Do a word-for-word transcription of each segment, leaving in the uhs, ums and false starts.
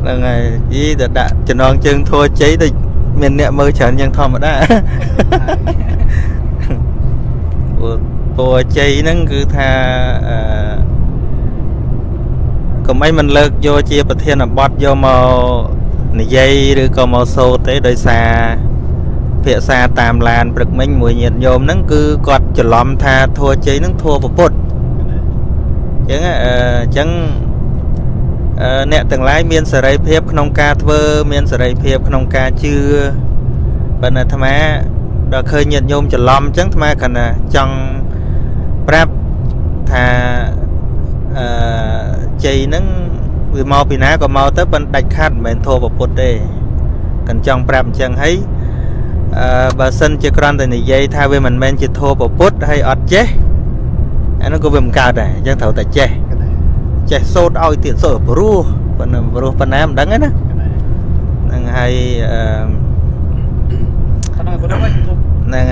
ngày ý đã đã cho non chân thua cháy thì mình nè mơ chẳng nhân thòm ở đó của cháy nó cứ tha có mấy mình lực vô chia bật thiên là bọt vô màu này dây rồi có màu xô tới đời xa phía xa tàm làn bực mình mùi nhiệt nhôm nó cứ quạt cho lòm tha thua cháy nó thua vào bột chẳng chẳng nè từng lái miền sài rây phép không ca thơ miền sài rây phép không ca chưa bên là tham á đã khơi nhiệt nhôm cho lòm chẳng tham á cần là trong prap thà cháy nó vì mau bị ná có mau tới bên đạch khát mình thua vào bột đây cần trong prap chẳng thấy bà sân chơi con thì dây thay vì mình men chỉ thua vào bột hay ọt chế nó có về một cao này chẳng thấu tại chế chế sốt oi tiền sốt ở Peru phần Peru phần Nam đắng ấy nè hay nè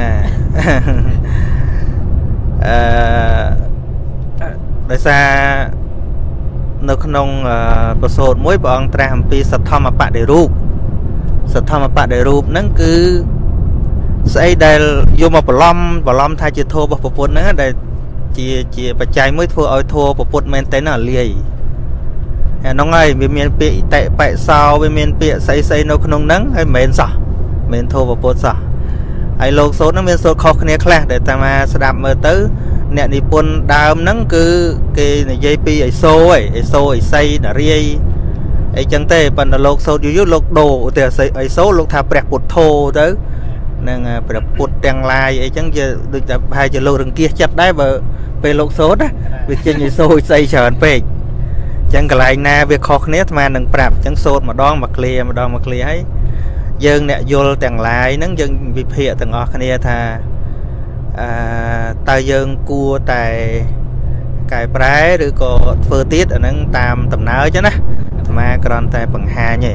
đại xa nó không có sốt mỗi bọn tram pi sập thom mà bạn để rúp sập thom mà bạn để rúp nó cứ xây đây vô một lom bỏ lom thay chỉ thua vào một phút nữa để chỉ chỉ bạch trái mới thua oi thua một phút men tới nào liề nó ngay vì miền bị tệ bại sao vì miền bị xây xây nó không nắng hay men sao men thua một phút sao ai lô số nó miền số khó khăn khác để ta mà sẽ đạp mơ tới nè đi buôn đào nắng cứ cái này dây pi ấy số ấy ấy số ấy xây là riêng ấy chẳng tệ phần là lô số dưới lô đồ thì xây ấy số lô thà bẹt bột thô tới nên bẹt bột đèn lai ấy chẳng giờ được tập hai giờ lô đằng kia chặt đấy vợ về lô số đó việc trên những số xây chờ về chẳng cả lại na việc khó khăn mà đừng bẹt chẳng số mà đo mà clear mà đo mà clear ấy dân nè vô đèn lai nắng dân bị phệ từng ngõ kia thà ta dân cua tại cài trái rồi có phơ tiết ở nâng tam tầm náo chứ nè mà còn tại bằng hà nhỉ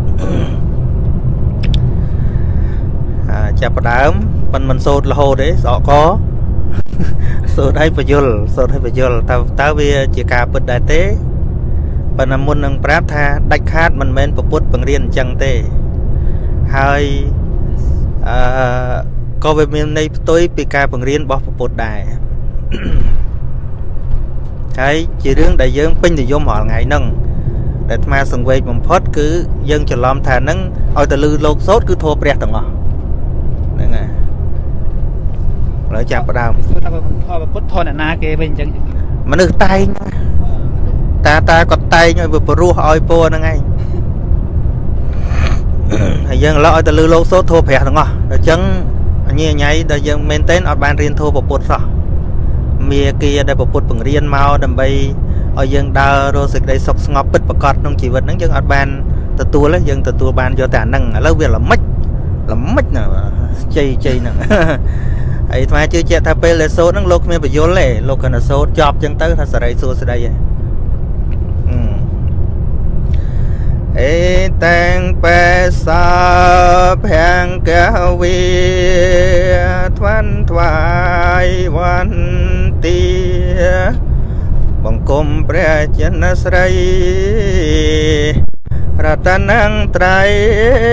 chạp đám phần mình sốt là hồ đấy rõ có sốt hay phải dul sốt hay phải dul tao tao về chỉ cả bật đại tế phần là muốn nâng práp tha đạch khát mình men phục bút bằng riêng chẳng tê hai có về miền này tôi bị ca bằng riêng bỏ bột đài thấy chỉ riêng đại dương pin thì vô mọi ngày nâng để mà sừng quay bằng phốt cứ dân cho lom thà nâng ôi từ lư lột sốt cứ thua bẹt tầng ngõ đây nè lại chạm vào đào mà được tay ta ta có tay nhưng vừa ru oi po nó ngay hay dân lo từ lư lột sốt thua bẹt tầng ngõ để chân như nhảy đã dân maintain ở ban riêng thua bột sao mía kia đây bột bằng riêng mau đầm bay ở dân đào rồi sự đây sọc ngọc bứt bạc cọt trong chỉ vật nó dân ở ban từ tua lấy dân từ tua ban cho tả năng ở lâu việc là mất là mất nè chơi chơi nè ấy mà chưa chạy tháp lên số nó lục mình phải vô lệ lục là số job chân tới thật sự đây số sẽ đây ê tang pe sa phèn kéo vi thoăn thoại văn tia bằng côm pre chân sray rata nang trai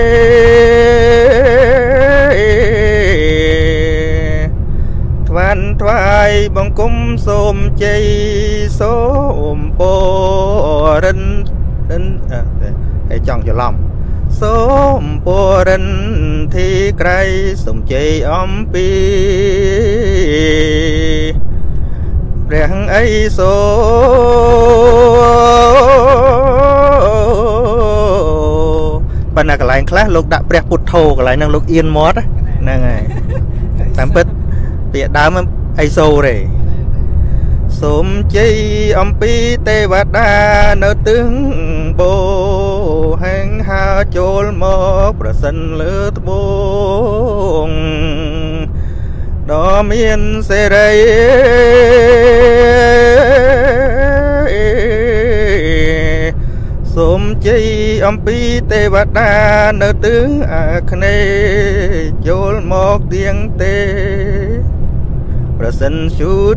thoăn thoại bằng côm xôm chay xôm po rinh đến để chọn cho lòng số po rinh thì cây sum chay om pi rèn ấy số bạn là cái lại khác lúc đã bẹt bút thô cái lại năng lúc yên mót á nè này làm bứt bịa đá mới ấy số rồi sum chay om pi tê vạt đa nợ tướng bồ hang ha chôn mốc ra sân lướt buông đó miền xe đây sum chay om pi tê vạt đa nợ tướng à khne chôn mốc tiếng tê ra sân chú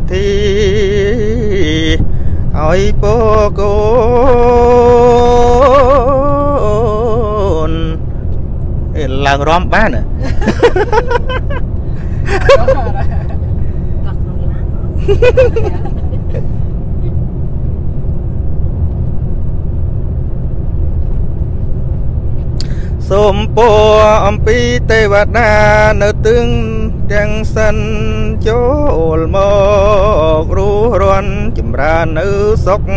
thi oi po cô ឡើងរំបានសូមពរអំពីទេវតានៅទឹងទាំងសិនចូលមករស់រាន់ចម្រើននៅសុខ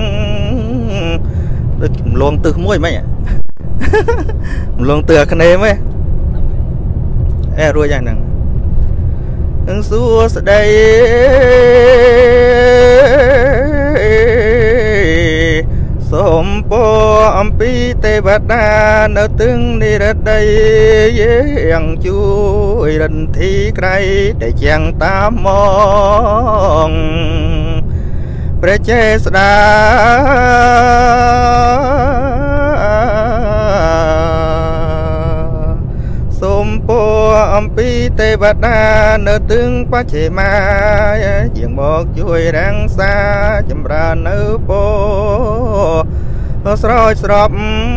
ដូចចំលងទឹះមួយមិនចំលងទឹះអាគ្នេមឯងអេរួចយ៉ាងហ្នឹងនឹងសួស្ដីសូមពរអំពីទេវតានៅទឹងនិរដីយ៉ាងជួយរន្ធីក្រៃដែលជាងតាមមកព្រះចេស្តាសូមពរអំពីទេវតានៅទឹងបច្ចេមាយាងមកជួយរាំងសាចម្រើននៅពរស្រោចស្រព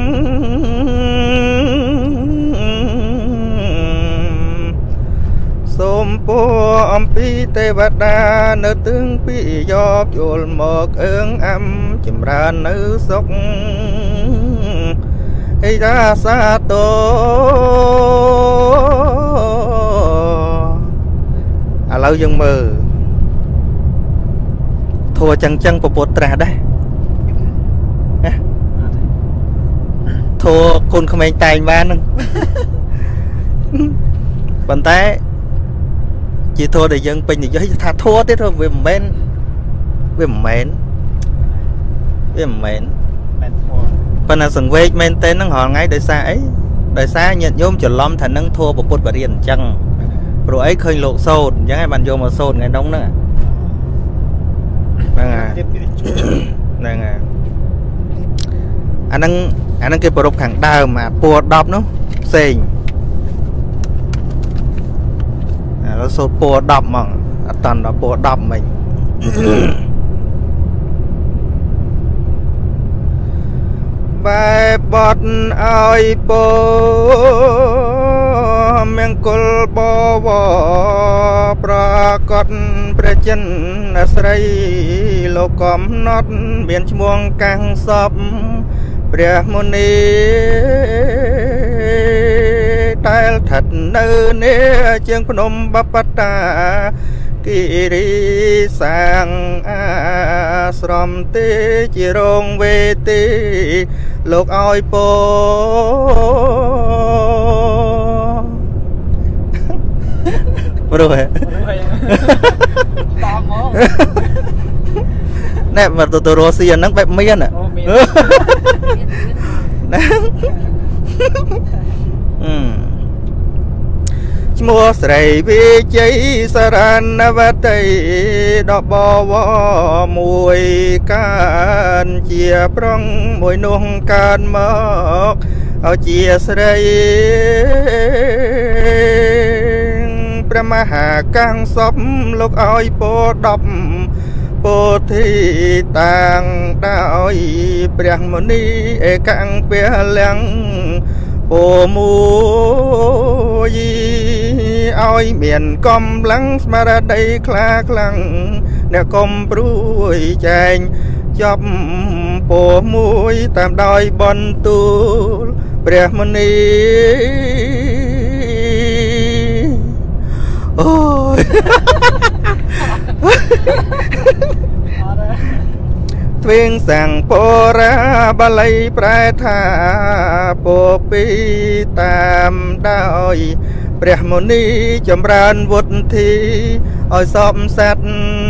សូមពរអំពីទេវតានៅទឹងពីយោបយល់មកអើងអំចម្រើននៅសុខអេដាសាទោឥឡូវយើងមើលធัวចឹងចឹងពពុទ្ធត្រាស់ដែរធัวគុណក្មេងតែងបានហ្នឹងប៉ុន្តែជាធัวដែលយើងពេញនិយាយថាធัวទៀតវាមិនមែនវាមិនមែនវាមិនមែនប៉ុន្តែសង្វេគមែនទេហ្នឹងរាល់ថ្ងៃដោយសារអីដោយសារញាតិញោមច្រឡំថានឹងធัวពុទ្ធបរិញ្ញាអញ្ចឹងព្រោះអីឃើញលោកសូត្រអញ្ចឹងហើយបានយកមកសូត្រថ្ងៃនោះហ្នឹងហ្នឹងហើយហ្នឹងហើយអាហ្នឹងអាហ្នឹងគេប្រពខាងដើមអាពួរដប់នោះផ្សេងអាเราសូត្រពួរដប់ហ្មងអត់តាន់ដល់ពួរដប់មិញបែបបត់ឲ្យពោមង្គលបវរប្រកបព្រះចិនស្រីលោកកំណត់មានឈ្មោះកាំងសពព្រះមុនីតែលឋិតនៅនេះជាងភ្នំបបតាគិរីសាងអាស្រមទេជារងវេទីលោកឲ្យពោព្រោះហ៎តមកណែមកទៅរស់ស៊ីអាហ្នឹងបែបមានណាឈ្មោះស្រីវិជ័យសរណវតីដបវមួយកានជាប្រងមួយនោះកានមកឲ្យជាស្រីព្រះមហាកាំងសពលោកឲ្យពោដប់ពោធិតាំងដោយព្រះមុនីឯកាំងព្រះលាំងពោមួយឲ្យមានកំឡាំងស្មារតីខ្លាខ្លាំងអ្នកកុំព្រួយចែងចប់ពោមួយតាមដោយបន្ទូលព្រះមុនីអូយទ្វេងសាំងពរាបាលីប្រែថាពោពីតាមដោយព្រះមុនីចម្រើនវុទ្ធីឲ្យសពសត្វ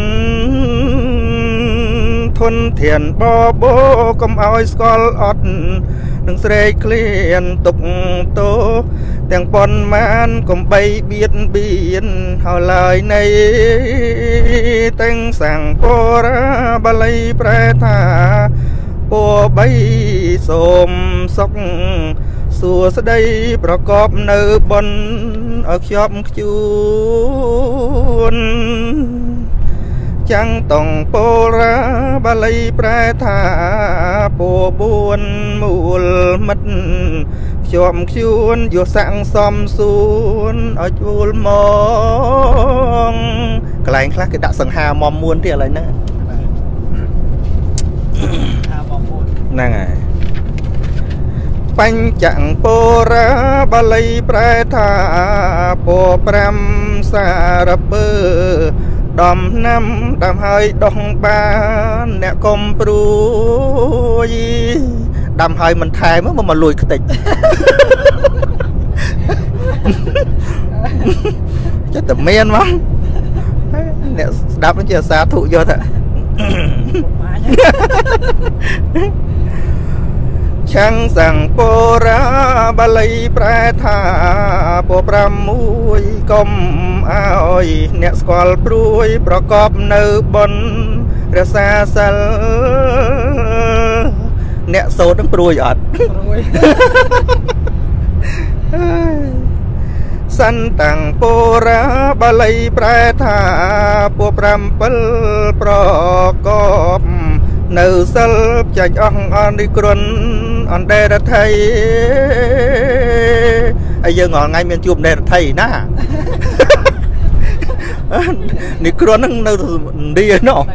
ធនធានបបោកុំឲ្យស្គាល់អត់នឹងស្រែកឃ្លានទុកទោទាំងប៉ុនមានកុំបីបៀតបៀនហើយឡើយនៃទាំងសាំងពរាបាលីប្រែថាពោបីសូមសុខសួស្ដីប្រកបនៅបុណ្យឲ្យខ្ជាប់ខ្ជួនចាំងតងពោរាបាលីប្រែថាពោបួនមូលមិត្តជាប់ជួនយកសាំងសំសួនឲ្យជួលមកកន្លែងខ្លះគេដាក់សង្ហាមុំមួនទៀតឥឡូវហ្នឹងហ្នឹងហើយបញ្ចង្ពរាបាលីប្រែថាពប្រាំសារពើដំណាំដាំហើយដោះបានអ្នកកុំព្រួយដាំហើយមិនថែមកមកលួយខ្ទេចចិត្តតែមានមកអ្នកស្ដាប់នឹងជាសាធុយកថាឆាំងសង្ពរាបាលីប្រែថាពប្រាំមួយកុំឲ្យអ្នកស្គាល់ព្រួយប្រកបនៅបុណ្យរសាសិលអ្នកសូត្រនឹងព្រួយអត់ព្រួយសិនតាំងពរាបាលីប្រែថាពប្រាំពិលប្រកបនៅសិលចាច់អស់អននេះគ្រុនអនដេរថៃហើយយើងរាល់ថ្ងៃមានជួបដេរថៃណានេះគ្រុនហ្នឹងនៅឥណ្ឌាណោះ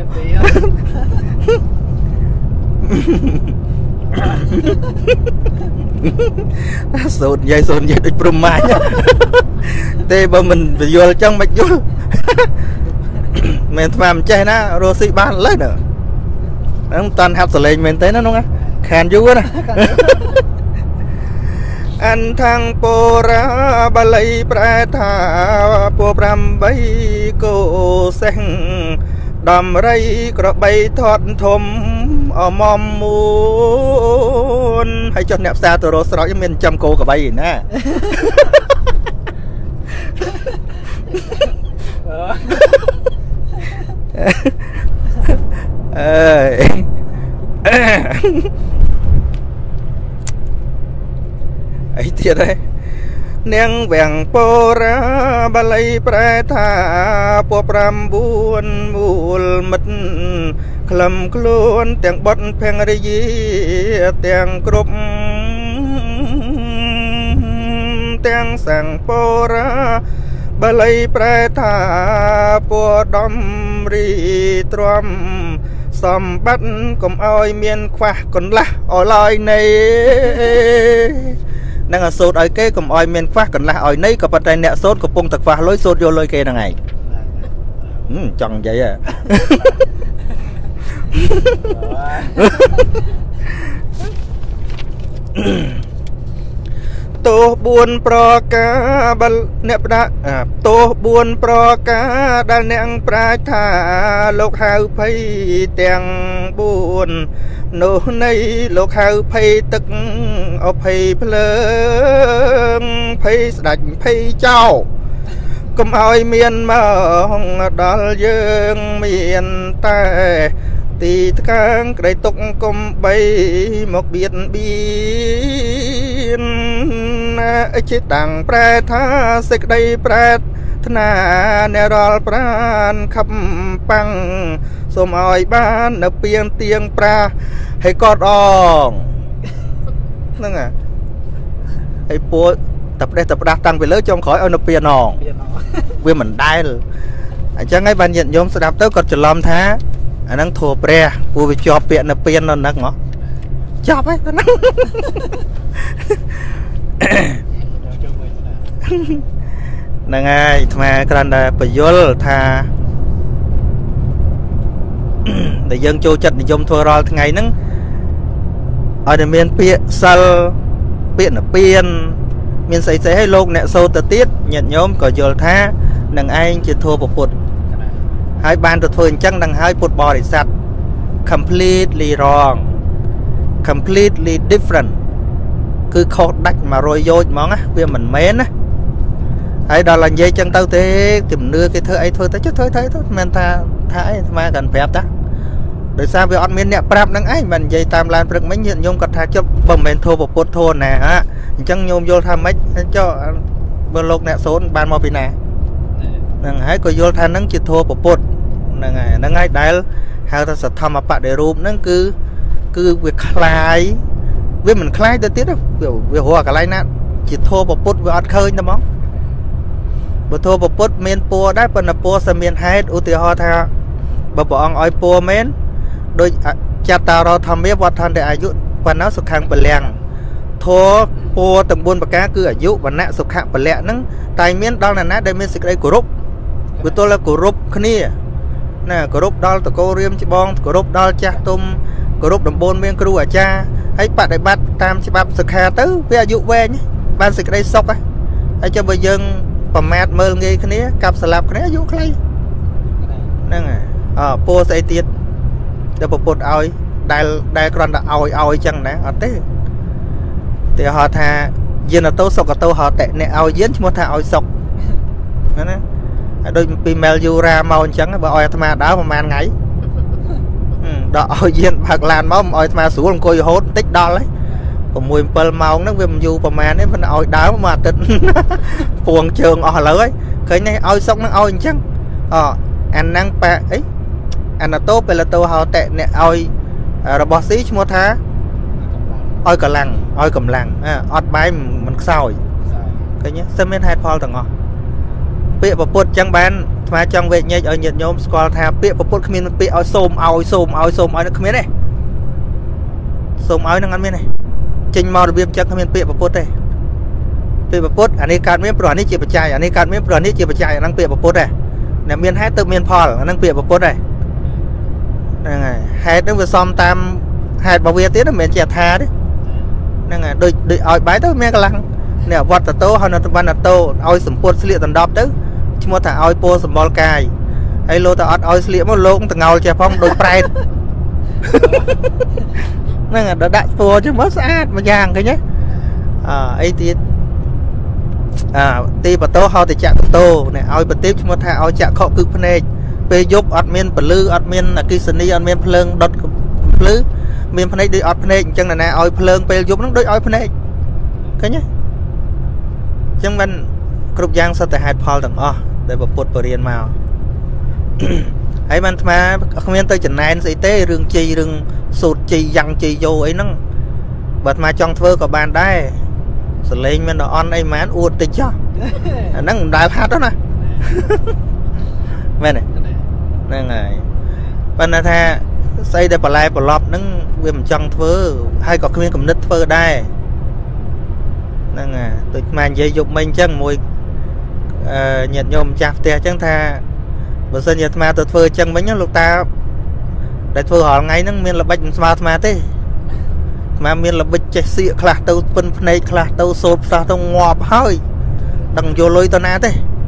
សូត្រនិយាយសូត្រនិយាយដូចព្រំមាញទេបើមិនយល់ចឹងមិនយល់មែនស្មានមិនចេះណារស់ស៊ីបានឡើយណាហ្នឹងតាន់ហាត់សលេងមែនទេណានោះខានយូរណាអនថាំងពរាបាលីប្រែថាពប្រាំបីកោសេះដំរីក្របីធាត់ធំអមមមួនហើយចុះអ្នកផ្សារទៅរកស្រោចមានចាំគោក្របីណាអើយអីទៀតហ៎នាងវាំងពរាបាលីប្រែថាពប្រាំបួនមូលមិត្តក្លឹមខ្លួនទាំងបត់ភរិយាទាំងគ្រប់ទាំងសង្ឃពរាបាលីប្រែថាពដំរីទ្រាំសម្បត្តិកុំឲ្យមានខ្វះកន្លះអឡើយនៃនឹងអាសូត្រឲ្យគេកុំឲ្យមានខ្វះកន្លះឲ្យនៃក៏ប៉ុន្តែអ្នកសូត្រកំពុងតែខ្វះលុយសូត្រយកលុយគេហ្នឹងឯងចង់និយាយហ៎ទោះបួនប្រការអ្នកផ្ដាទោះបួនប្រការដែលអ្នកប្រាជ្ញថាលោកហៅភ័យទាំងបួននោះនៃលោកហៅភ័យទឹកអភ័យភ្លើងភ័យស្ដាច់ភ័យចោលកុំឲ្យមានមកដល់យើងមានតែទីថ្កើងក្តីទុកកុំបីមកបៀតបៀនអិច្តាំងប្រែថាសេចក្តីប្រែថ្នាអ្នករាល់ប្រានខំប៉ាំងសូមឲ្យបាននៅពៀងទៀងប្រាហើយកត់អងហ្នឹងហ่ะហើយពួកតែផ្ដេសតែផ្ដាស់តាំងពីលើចុងក្រោយឲ្យនៅពៀនអងវាមិនដែលអញ្ចឹងហើយបានញាតិញោមស្ដាប់ទៅគាត់ច្រឡំថាអាហ្នឹងធัวព្រះពូវាជាប់ពាក្យនៅពៀននៅហ្នឹងហ៎ចប់ហើយហ្នឹងហ្នឹងហើយអាត្មាគ្រាន់តែបញ្យល់ថាដែលយើងចូលចិត្តនិយមធ្វើរាល់ថ្ងៃហ្នឹងឲ្យតែមានពាក្យសិលពាក្យនិព្វានមានស្អីស្អីឲ្យលោកអ្នកសូត្រទៅទៀតញាតិញោមក៏យល់ថានឹងឯងជាធម៌ពុទ្ធហើយបានទៅធ្វើអញ្ចឹងនឹងហើយពុទ្ធបរិស័ទ completely wrong completely different គឺខុសដាច់មួយរយយោជន៍ហ្មងណាវាមិនមែនណាហើយដល់តែនិយាយចឹងទៅទេជំនឿគេធ្វើអីធ្វើទៅចុះធ្វើទៅទៅមិនថាថាអីអាត្មាកាន់ប្រាប់តាដោយសារវាអត់មានអ្នកប្រាប់នឹងឯងមិននិយាយតាមឡានព្រឹកមិញញាតិញោមគាត់ថាចុះបើមិនមែនធម៌ពុទ្ធធម៌ណាអញ្ចឹងញោមយល់ថាម៉េចចុះបើលោកអ្នកសូនបានមកពីណាហ្នឹងហើយក៏យល់ថានឹងជាធម៌ពុទ្ធហ្នឹងហើយហ្នឹងហើយដែលហៅថាសទ្ធម្មបដិរូបហ្នឹងគឺគឺវាคล้ายវាមិនខ្លាយទៅទៀតវារកកន្លែងណាជាធោប្រពុតវាអត់ឃើញទេហ្មងបើធោប្រពុតមានពណ៌ដែរប៉ុន្តែពណ៌សមានហេតុឧទាហរណ៍ថាបើព្រះអង្គឲ្យពណ៌មែនដូចចតរោធម្មាវត្តន្តអាយុប៉ុណ្ណោះសុខៈពលំធោពណ៌ទាំងបួនប្រការគឺអាយុវណ្ណៈសុខៈពលៈហ្នឹងតែមានដល់ណាដែលមានសេចក្តីគោរពវាទល់តែគោរពគ្នាណាគោរពដល់តកោរៀមច្បងគោរពដល់ចាស់ទុំគោរពដំបូន្មានគ្រូអាចារ្យហើយបដិបត្តិតាមច្បាប់សិក្ខាទៅវាអាយុវែងបានសេចក្តីសុខហើយចុះបើយើងប្រមាថមើលងាយគ្នាកាប់ស្លាប់គ្នាអាយុខ្លីហ្នឹងហើយអពូស្អីទៀតដែលប្រពុតឲ្យដែលដែលគ្រាន់តែឲ្យឲ្យចឹងណាអត់ទេតែហៅថាយានតោសុខតោហតៈអ្នកឲ្យយានឈ្មោះថាឲ្យសុខណាហើយដូចពីមែលយូរ៉ាមកអញ្ចឹងបើឲ្យអាត្មាដើរប្រហែលថ្ងៃដល់ឲ្យយានផឹកឡានមកឲ្យអាត្មាស្រួលអង្គុយរហូតតិចដល់ហើយ6 7ម៉ោងហ្នឹងវាមិនយូរប្រហែលទេមិនឲ្យដើរមួយអាទិត្យពួងជើងអស់ឥឡូវហើយឃើញនេះឲ្យសុកហ្នឹងឲ្យអញ្ចឹងអអាហ្នឹងប៉អីអាណតោពេលតោហោតៈអ្នកឲ្យរបស់ស៊ីឈ្មោះថាឲ្យកម្លាំងឲ្យកម្លាំងអត់បាយមិនខ្សោយឃើញទេមានហេតុផលទាំងអស់ពាក្យពុទ្ធអញ្ចឹងបានស្មាចង់វេញែកឲ្យញាតិញោមស្គាល់ថាពាក្យពុទ្ធគ្មានពាក្យឲ្យសូមឲ្យសូមឲ្យសូមឲ្យនឹងគ្មានទេសូមឲ្យនឹងអត់មានទេចេញមករបៀបចឹងគ្មានពាក្យពុទ្ធទេពាក្យពុទ្ធអានេះកើតមានព្រោះអានេះជាបច្ច័យអានេះកើតមានព្រោះនេះជាបច្ច័យអាហ្នឹងពាក្យពុទ្ធទេអ្នកមានហេតុទៅមានផលអាហ្នឹងពាក្យពុទ្ធទេហ្នឹងហើយហេតុហ្នឹងវាសមតាមហេតុរបស់វាទៀតមិនមែនជាអត្ថាទេហ្នឹងហើយដូចដូចឲ្យបាយទៅមានកម្លាំងនេះវត្តតោហើយនៅតបណ្ណតោឲ្យសម្ពុតស្លៀកដណ្ដប់ទៅឈ្មោះថាឲ្យពោសម្បល់កាយហើយលោកតែអត់ឲ្យស្លៀកមកលោកតងោលចេះផងដូចប្រែតហ្នឹងដល់ដាក់ពោជិះមកស្អាតម្យ៉ាងឃើញទេអអីទៀតអទីបតោហៅតែចក្រតោនេះឲ្យប្រទីបឈ្មោះថាឲ្យចក្ខុគឺភ្នែកពេលយប់អត់មានពលឺអត់មានអគិសនីអត់មានភ្លើងដុតភ្លឺមានភ្នែកដូចអត់ភ្នែកអញ្ចឹងណាឲ្យភ្លើងពេលយប់ហ្នឹងដូចឲ្យភ្នែកឃើញទេចឹងមិនគ្រប់យ៉ាងសុទ្ធតែហេតុផលទាំងអស់ដែលពុទ្ធបរិញ្ញាមកហើយបានអាត្មាគ្មានទៅចំណែនស្អីទេរឿងជ័យរឿងសូត្រជ័យយ៉ាងជ័យយោអីហ្នឹងបើអាត្មាចង់ធ្វើក៏បានដែរសលេងមានអន់អីម៉ានអួតតិចចុះអាហ្នឹងមិនដែលហាត់ទេណាមែនទេហ្នឹងហើយប៉ុន្តែថាស្អីដែលបន្លែប្រឡប់ហ្នឹងវាមិនចង់ធ្វើហើយក៏គ្មានគំនិតធ្វើដែរហ្នឹងហើយដូចអានិយាយយប់មិញអញ្ចឹងមួយអឺញាតិញោមចាស់ផ្ទះអញ្ចឹងថាបើសិនជាអាត្មាទៅធ្វើអញ្ចឹងវិញលោកតាដែលធ្វើរាល់ថ្ងៃហ្នឹងមានល្បិចមិនស្មើអាត្មាទេអាត្មាមានល្បិចចេះសៀកខ្លះទៅពិនភ្នែកខ្លះទៅសូត្រផ្សះទៅងាប់ហើយដឹងយកលុយទៅណាទេ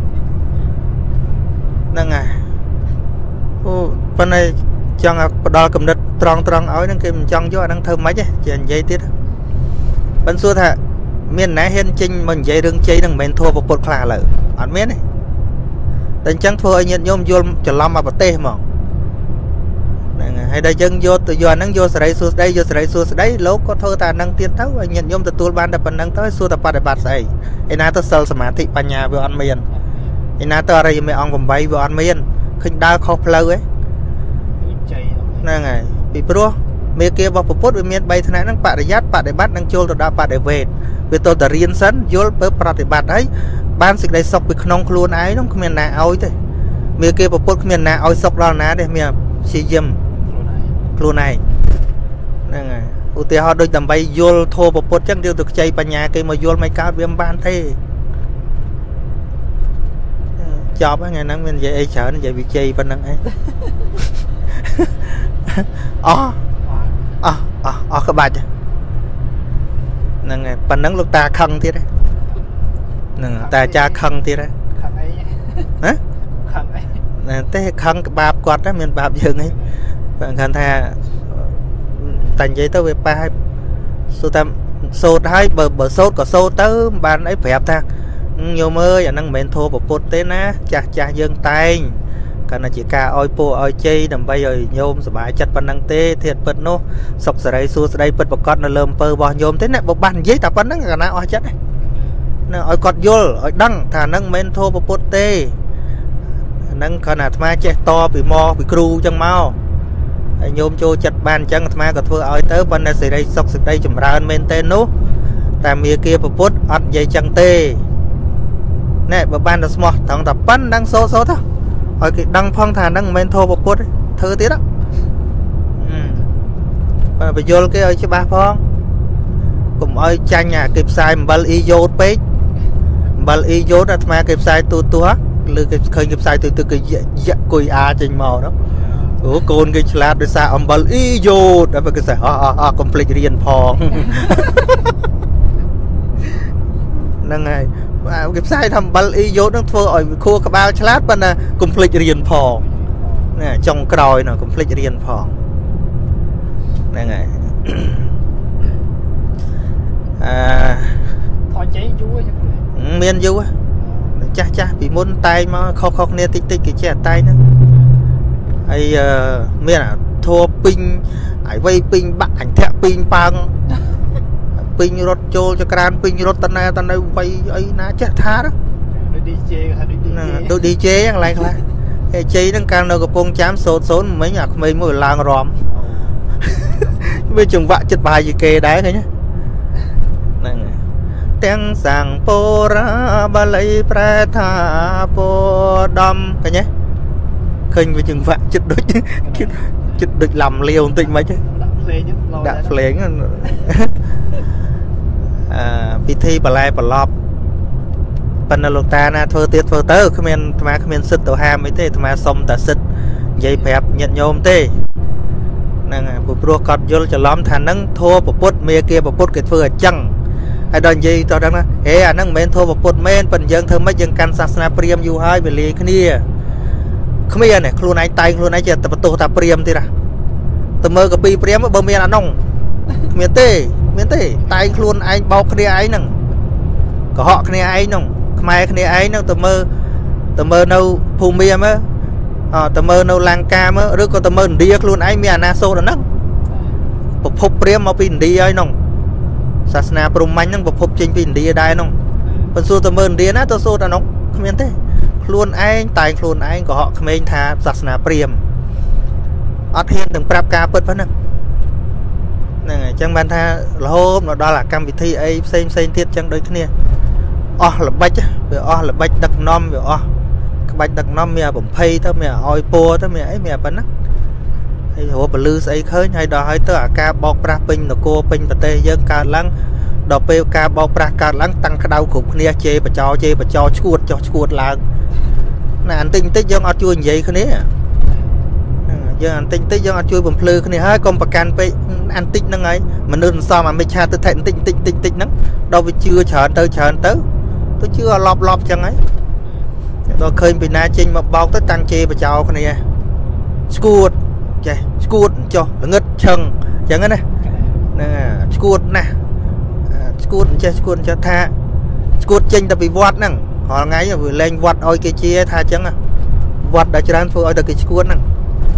ហ្នឹងហើយអូប៉ុន្តែចង់ផ្ដល់កំណត់ត្រង់ត្រង់ឲ្យហ្នឹងគេមិនចង់យកអាហ្នឹងធ្វើម៉េចទេជានិយាយទៀតប៉ុន្តែសួរថាមានណាហ៊ានចេញមកនិយាយរឿងជ័យហ្នឹងមិនមែនធัวពុទ្ធខ្លះឡើយអត់មានទេតែអញ្ចឹងធ្វើឲ្យញាតិញោមយល់ច្រឡំមកប្រទេសហ្មងហ្នឹងហើយដល់យើងយកទៅយកអាហ្នឹងយកសេរីសួស្ដីយកសេរីសួស្ដីលោកក៏ធ្វើតែអាហ្នឹងទៀតទៅឲ្យញាតិញោមទទួលបានតែប៉ុណ្្នឹងទៅសួរតែបដិបត្តិស្អីឯណាទៅសិលសមាធិបញ្ញាវាអត់មានឯណាទៅអរិយមេអង្គ8វាអត់មានឃើញដើរខុសផ្លូវឯងហ្នឹងហើយពីព្រោះមេគារបស់ពុទ្ធវាមាន3ថ្នាក់ហ្នឹងបរិយ័តបដិបត្តិនិងចូលទៅដល់បដិវេទវាទៅតែរៀនសិនយល់ទៅប្រតិបត្តិហើយបានសេចក្តីសុខពីក្នុងខ្លួនឯងហ្នឹងគ្មានណាឲ្យទេមេគាពុទ្ធគ្មានណាឲ្យសុខដល់ណាទេមានព្យាយាមខ្លួនឯងហ្នឹងហើយឧទាហរណ៍ដូចដើម្បីយល់ធម៌ពុទ្ធអញ្ចឹងយើងទៅខ្ចីបញ្ញាគេមកយល់មិនកើតវាមិនបានទេចប់ហ្នឹងថ្ងៃហ្នឹងមាននិយាយអីច្រើននិយាយវិជ័យប៉ុណ្្នឹងឯងអស់អស់អស់អស់ក្បាច់ហ្នឹងហើយប៉ុណ្្នឹងលោកតាខឹងទៀតហ្នឹងតាអាចារ្យខឹងទៀតខឹងអីហ៎ខឹងអីណាទេខឹងក្បាបគាត់តែមានបាបយើងអីបើគាត់ថាតែនិយាយទៅវាប៉ះសូត្រតាមសូត្រហើយបើបើសូត្រក៏សូត្រទៅបានអីប្រាប់ថាញោមអើយអាហ្នឹងមិនមែនធម៌ពុទ្ធទេណាចាស់ចាស់យើងតែងគាត់ណាជាការឲ្យពូឲ្យជ័យដើម្បីឲ្យញោមសុបាយចិត្តប៉ុណ្ណឹងទេធាតុពិតនោះសុខសេរីសួស្តីពិតប្រកបនៅលើអំពើរបស់ញោមទេណាបើបាននិយាយតែប៉ុណ្ណឹងគាត់ណាអស់ចិត្តណាឲ្យគាត់យល់ឲ្យដឹងថាហ្នឹងមិនមែនធម៌ពុទ្ធទេហ្នឹងគាត់ណាអាត្មាចេះតពីមកពីគ្រូចឹងមក nhôm trôi chặt bàn chân mà có thưa ơi tới bên này sẽ đây sọc sự đây chùm ra men tên nú tại mía kia một phút ọt dây chân tê nè bà ban được smart thằng tập bắn đang số số thôi hỏi cái đăng phong thàn đang men thô một phút thưa tí đó và bây giờ cái ơi chứ ba phong cùng ơi tranh nhà kịp sai bal iốt page bal iốt là mà kịp sai tu tu hết lư cái khơi kịp sai từ từ cái dạ cùi a trên màu đó ủa con cái lát để xa ông bal iốt đó phải cái sai à à complete riêng phong năng này kịp sai thầm bal iốt nó thưa ở khu cái bao lát bên là complete riêng phong nè trong cái đồi nào complete riêng phong nè này à miền du á cha cha bị muốn tay mà khóc khóc nè tích tích cái che tay nữa hay miền à thua pin ai vay pin bắt ảnh thẹn pin pang pin rốt trôi cho can pin rốt tân này tân này vay ấy ná chết tha đó tôi đi chế ăn lại lại chế nó càng đâu có bông chám sốt sốt mấy nhà mấy mùi làng ròm bây chừng vạ chết bài gì kê đá thế nhá tiếng sang po ra ba lấy pra tha po đâm cái nhé khinh với chừng vạ chết đứt chết đứt làm liều tinh mấy chứ đã phèn à bị thi bà lai bà lọp Panalota na thơ tiết thơ tớ không men mà không men sứt tổ ham mấy thế mà xong ta sứt dây phép nhận nhôm tê năng bộ pro cọt vô cho lắm thành năng thua bộ put mê kia bộ put cái phơi chăng hay đòn gì tao đang nói ê à năng men thua bộ put men phần dân thơ mấy dân can sasna priam du hai về lì cái nia không biết này luôn anh tay luôn anh chỉ tập tổ tập priam thế ra từ mơ cái pi priam bơm men ăn nông miền tây miền tây tay luôn anh bao cái ấy nằng có họ cái ấy nằng mai cái ấy nó từ mơ từ mơ đâu phù miền á từ mơ đâu lang cam á rồi có từ mơ đi luôn anh miền na so đó nằng bộ phục priam mau pin đi ấy nằng sasna prum anh nằng bộ phục trên pin đi đây nằng phần số từ mơ đi á tôi so đó nằng miền tây luôn anh tay luôn anh có họ không anh tha sasna priam ở hiện từng prap ca bớt vẫn nè nè chẳng bàn tha là hôm nó đó là cam vị thi ấy xem xem thiết chẳng đôi kia o là bách về o là bách đặc nom về o bách đặc nom mẹ bẩm pay thôi mẹ oi po thôi mẹ ấy mẹ bắn á hay hồ bờ lư ấy khơi hay đó hay tới ca bọc pra pin là cô pin bờ tây dân ca lăng đọc pe ca bọc pra ca lăng tăng cái đau cục kia chê bà cho chê bà cho chuột cho chuột là nè anh tinh tích dân ở chui vậy cái này giờ anh tinh tích do chui bầm phơi cái này hai con bạc can pe anh tích nó ấy mà nên sao mà mình cha tôi thấy tinh tinh tinh tinh nó đâu bị chưa chờ tới chờ tới tôi chưa lọp lọp chẳng ấy tôi khơi bị na trên mà bao tới tăng chê và chào cái này scoot chạy scoot cho ngất chân chẳng ấy này nè scoot nè scoot chơi scoot cho tha scoot trên ta bị vót nè họ ngay vừa lên vót ôi cái chia tha chẳng à vót đã cho anh phơi ôi ta cái scoot nè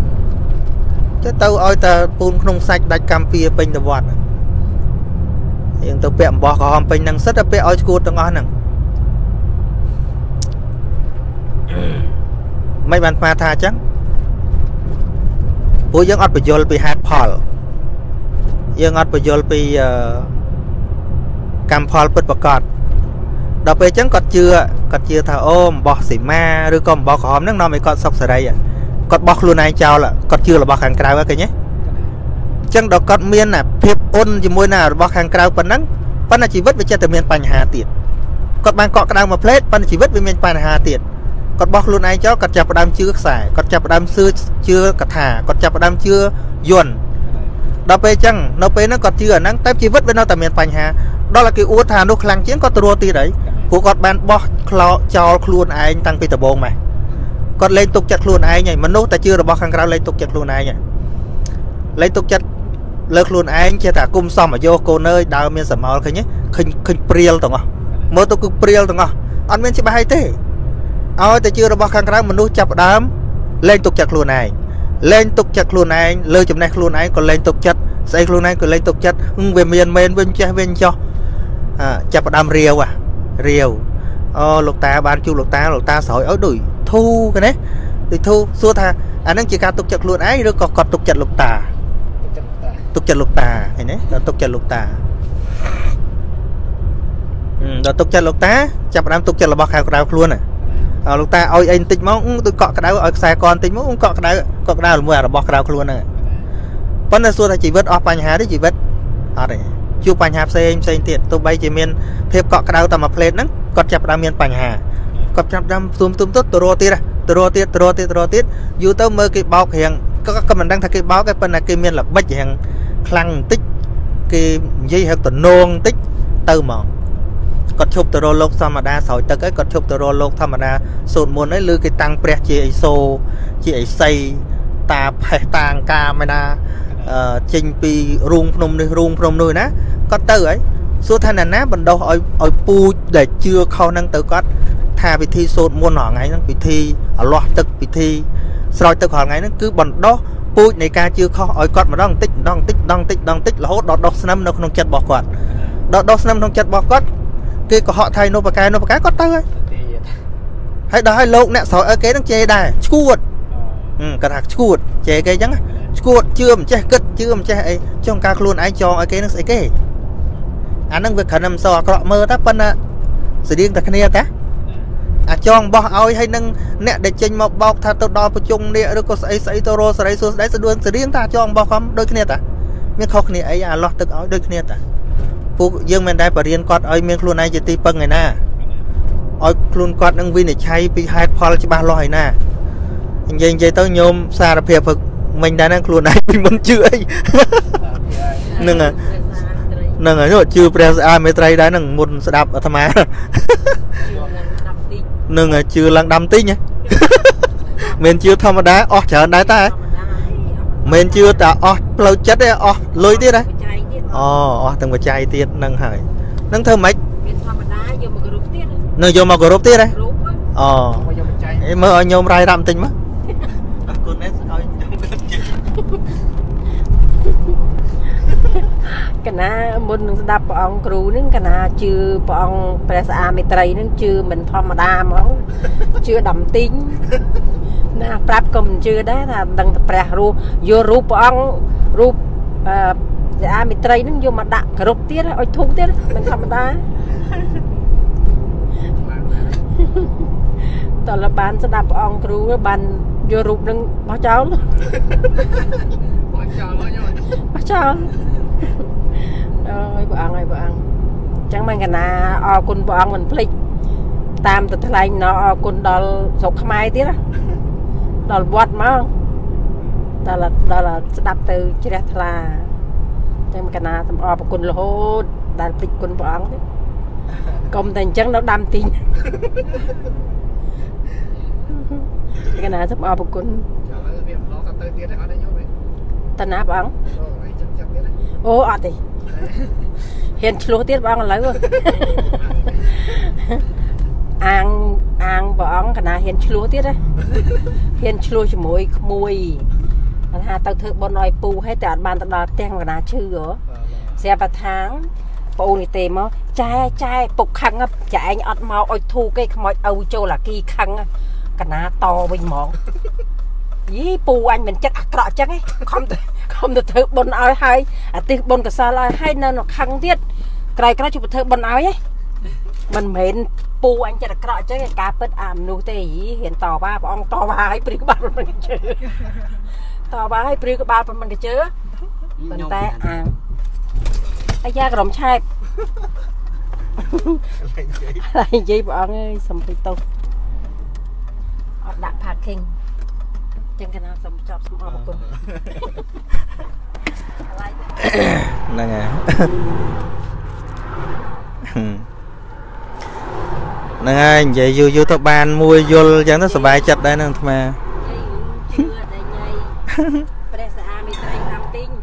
chứ tao ơi ta phun không sạch đặt cam pia pin tao vọt hiện tao bẹm bò có hòm pin năng rất là bẹ ơi cút tao ngon nè mấy bạn pha tha chắc bố dân ọt bị vô bị hạt phol dân ọt bị vô bị cam phol bứt bạc cọt đọc về chẳng cọt chưa cọt chưa thà ôm bò xỉ ma rồi còn bò có hòm nước nó mới cọt sọc ở đây à cọt bọc luôn này chào là cọt chưa là bọc hàng cào cái nhé chẳng đó cọt miên là phép ôn gì môi nào bọc hàng cào phần nắng phần là chỉ vứt về cho từ miền Pành Hà tiền cọt mang cọt cái đào mà plate phần chỉ vứt về miền Pành Hà tiền cọt bọc luôn này cho cọt chập đam chưa xài cọt chập đam xưa chưa cọt thả cọt chập đam chưa dồn đó pe chăng nó pe nó cọt chưa nắng tép chỉ vứt về nó từ miền Pành Hà đó là cái uất thà nó khăng chiến có tua ti đấy của cọt ban bọc cho luôn anh tăng pi tờ bông mày còn lên tục chặt luôn ai nhỉ mà nốt ta chưa được bao khăn cao lên tục chặt luôn ai nhỉ lên tục chặt lợt luôn anh chia ta cung xong mà vô cô nơi đào miền sầm màu cái nhé khinh khinh priel tổng à mơ tôi cứ priel tổng à anh miền chỉ ba hai thế ôi ta chưa được bao khăn cao mà nốt chặt đám lên tục chặt luôn này lên tục chặt luôn anh lơ chụp này luôn anh còn lên tục chặt xây luôn anh còn lên tục chặt về miền miền bên cho bên cho à, chặt đám riêu à riêu ô lục ta ban chu lục ta lục ta sỏi ở đùi thu cái đấy តិចធូសួរថាអានឹងជាការទុកចិត្តខ្លួនឯងឬក៏គាត់ទុកចិត្តលោកតាទុកចិត្តលោកតាឃើញទេដល់ទុកចិត្តលោកតាដល់ទុកចិត្តលោកតាចាប់ផ្ដើមទុកចិត្តរបស់ខែក្តៅខ្លួនណាលោកតាឲ្យអីបន្តិចមកទៅកក់ក្តៅឲ្យខ្សែកបន្តិចមកកក់ក្តៅកក់ក្តៅជាមួយរបស់ក្តៅខ្លួនហ្នឹងប៉ុន្តែសួរថាជីវិតអស់បញ្ហាទេជីវិតអត់ទេជួបបញ្ហាផ្សេងផ្សេងទៀតទោះបីជាមានភាពកក់ក្តៅតែមួយផ្លេតហ្នឹងគាត់ចាប់ផ្ដើមមានបញ្ហាគាត់ចាប់ផ្ដើមទុំទុំទៅទៅរត់ទៀតទៅរត់ទៀតទៅរត់ទៀតទៅរត់ទៀតយូរទៅមើលគេបោករៀងក៏ក៏មិនដឹងថាគេបោកទេប៉ុន្តែគេមានល្បិចរៀងខ្លាំងបន្តិចគេនិយាយហៅតំណងបន្តិចទៅហ្មងគាត់ឈប់ទៅរលោកធម្មតាស្រោចទឹកឯងគាត់ឈប់ទៅរលោកធម្មតាសូត្រមន្តឯងឬគេតាំងព្រះជាអិសូជាអិសីតាផេះតាងកាមឯណាចេញពីរូងភ្នំនេះរូងភ្នំនោះណាគាត់ទៅហើយសួរថាណាណាបណ្ដោះឲ្យឲ្យពូជដែលជឿខុសហ្នឹងទៅគាត់ថាពិធីសូត្រមន្តរាល់ថ្ងៃហ្នឹងពិធីអលាស់ទឹកពិធីស្រោចទឹករាល់ថ្ងៃហ្នឹងគឺបណ្ដោះពូជនៃការជឿខុសឲ្យគាត់ម្ដងបន្តិចម្ដងបន្តិចម្ដងបន្តិចម្ដងបន្តិចរហូតដល់ដុះស្នឹមនៅក្នុងចិត្តរបស់គាត់ដល់ដុះស្នឹមក្នុងចិត្តរបស់គាត់គេកុហកថៃនោះបកែនោះបកែគាត់ទៅហើយហើយដល់ឲ្យលោកអ្នកស្រោចឲ្យគេនឹងជេរដែរឈួតគាត់ថាឈួតជេរគេអញ្ចឹងឈួតជឿមិនចេះគិតជឿមិនចេះអីចង់ការខ្លួនឯងចងឲ្យគេនឹងស្អីគេអាហ្នឹងវាគ្រាន់តែមិនសូវអាក្រក់មើលតែប៉ុន្តែស្តៀងតែគ្នាកាអាចងបោះឲ្យហើយនឹងអ្នកដែលចេញមកបោកថាទៅដល់ប្រជុំនេះឬក៏ស្អីស្អីទៅរសរីសួស្ដីស្ដួនស្រៀងតាចងបោះខំដូចគ្នាតាមានខុសគ្នាអីអាលោះទឹកឲ្យដូចគ្នាតាពួកយើងមិនដែលបរៀនគាត់ឲ្យមានខ្លួនឯងជាទីពឹងឯណាឲ្យខ្លួនគាត់នឹងវិនិច្ឆ័យពីហេតុផលច្បាស់លាស់ឯណានិយាយនិយាយទៅញោមសារភាពព្រឹកមិញដែរហ្នឹងខ្លួនឯងពីមុនជឿអីហ្នឹងហ្នឹងហើយជឿព្រះស្អាមេត្រីដែរហ្នឹងមុនស្ដាប់អាត្មានឹងជឿឡើងដាំតិចមិនជឿធម្មតាអស់ច្រើនដែរតែមិនជឿតែអស់ផ្លូវចិត្តទេអស់លុយទៀតហ៎អូអស់ទាំងបច្ច័យទៀតនឹងហើយនឹងធ្វើម៉េចមានធម្មតាយកមកគោរពទៀតនៅយកមកគោរពទៀតហ៎អូមើលឲ្យញោមរាយរ៉ាប់បន្តិចមកអរគុណណាស់ឲ្យញោមកណាមុននឹងស្ដាប់ព្រះអង្គគ្រូហ្នឹងកណាជឿព្រះអង្គព្រះស្អាមេត្រីហ្នឹងជឿមិនធម្មតាហ្មងជឿដំទីងណាប្រាប់ក៏មិនជឿដែរថាដឹងតែព្រះរស់យករូបព្រះអង្គរូបអឺស្អាមេត្រីហ្នឹងយកមកដាក់គ្រប់ទៀតឲ្យធុកទៀតមិនធម្មតាតើលបានស្ដាប់ព្រះអង្គគ្រូបានយករូបហ្នឹងបោះចោលបោះចោលបោះចោលអើយព្រះអង្គអើយព្រះអង្គអញ្ចឹងមិនកណាអរគុណព្រះអង្គមិនភ្លេចតាមទៅថ្លែងណអរគុណដល់ស្រុកខ្មែរទៀតដល់វត្តមកដល់ដល់ស្ដាប់ទៅជ្រះថ្លាអញ្ចឹងមិនកណាសូមអរគុណរហូតដែលភ្លេចគុណព្រះអង្គទេកុំតែអញ្ចឹងនៅដាំទីងមិនកណាសូមអរគុណទៅទៀតអត់ទេញោមតណាព្រះអង្គអូអត់ទេហ៊ានឆ្លោះទៀតព្រះអង្គឥឡូវអាងអាងព្រះអង្គកណាហ៊ានឆ្លោះទៀតហ៎ហ៊ានឆ្លោះជាមួយក្មួយថាទៅធ្វើបុណ្យឲ្យពូហើយតែអត់បានទៅដល់ផ្ទះកណាឈឺហ៎ស្រាប់ថាប្អូននេះទេមកចែចែពុកខឹងចាឯងអត់មកឲ្យធូគេខ្មោចឪចូលអាគីខឹងកណាតវិញហ្មងយីពូអញមិនចិត្តអាក្រក់ចឹងឯងខំទៅខំទៅធ្វើបុណ្យឲ្យហើយអាទិសបុណ្យកសលឲ្យហើយនៅខឹងទៀតក្រោយក្រោយជិះទៅធ្វើបុណ្យឲ្យឯងមិនមែនពូអញចិត្តអាក្រក់ចឹងឯងការពិតអាមនុស្សទេយីហ៊ានតវ៉ាព្រះអង្គតវ៉ាឲ្យព្រីក្បាលមិនជឿតវ៉ាឲ្យព្រីក្បាលមិនជឿប៉ុន្តែអាអាយ៉ាក្រុមឆែបហើយនិយាយព្រះអង្គអើយសំពេចទៅអត់ដាក់ parkingចឹងកណាសូមចប់សូមអរគុណហ្នឹងហើយហ្នឹងហើយនិយាយយូរយូរទៅបានមួយយល់ចឹងទៅសុបាយចិត្តដែរហ្នឹងអាត្មាជឿតែញ៉ៃព្រះស្អាមេត្រីតាមទីង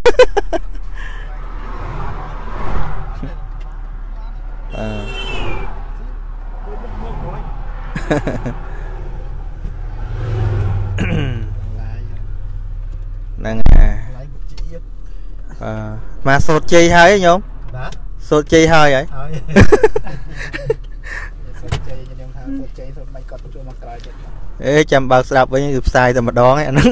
អឺហ្នឹងហើយអឺមកសូត្រជ័យហើយញោមបាទសូត្រជ័យហើយហើយសូត្រជ័យខ្ញុំថាសុទ្ធជ័យសុទ្ធមិនគាត់ជួយមកក្រោយទៀតអេចាំបើកស្ដាប់វិញគឺផ្សាយតែម្ដងហ្នឹង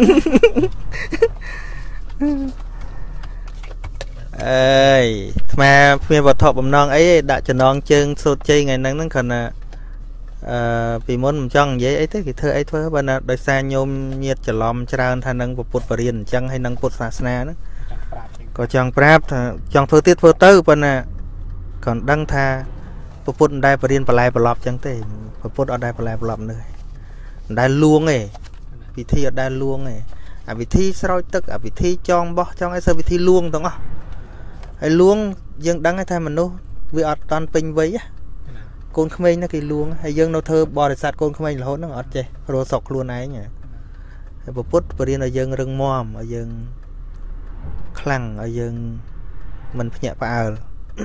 អើយអាត្មាគ្មានវត្ថុបំណងអីដាក់ចំណងជើងសូត្រជ័យថ្ងៃហ្នឹងហ្នឹងគ្រាន់តែអឺពីមុនមិនចង់និយាយអីទេគេធ្វើអីធ្វើបើណាដោយសារញោមញាតច្រឡំច្រើនថានឹងពុទ្ធបរិញ្ញាអញ្ចឹងហើយនឹងពុទ្ធសាសនាហ្នឹងក៏ចង់ប្រាប់ថាចង់ធ្វើទៀតធ្វើទៅប៉ុន្តែគាត់ដឹងថាពុទ្ធមិនដែលបរិញ្ញាបលែប្រឡប់អញ្ចឹងទេពុទ្ធអត់ដែលបលែប្រឡប់នេះមិនដែលលួងទេពិធីអត់ដែលលួងទេអាវិធីស្រោចទឹកអាវិធីចងបោះចងអីសើវិធីលួងទាំងអស់ហើយលួងយើងដឹងថាមនុស្សវាអត់តាន់ពេញវ័យកូនក្មេងណាគេលួងហើយយើងនៅធ្វើបរិស័ទកូនក្មេងរហូតហ្នឹងអត់ចេះរស់សុកខ្លួនឯងហើយពុទ្ធបរិញ្ញាឲ្យយើងរឹងមាំឲ្យយើងខ្លាំងឲ្យយើងមិនភ្ញាក់ផ្អើល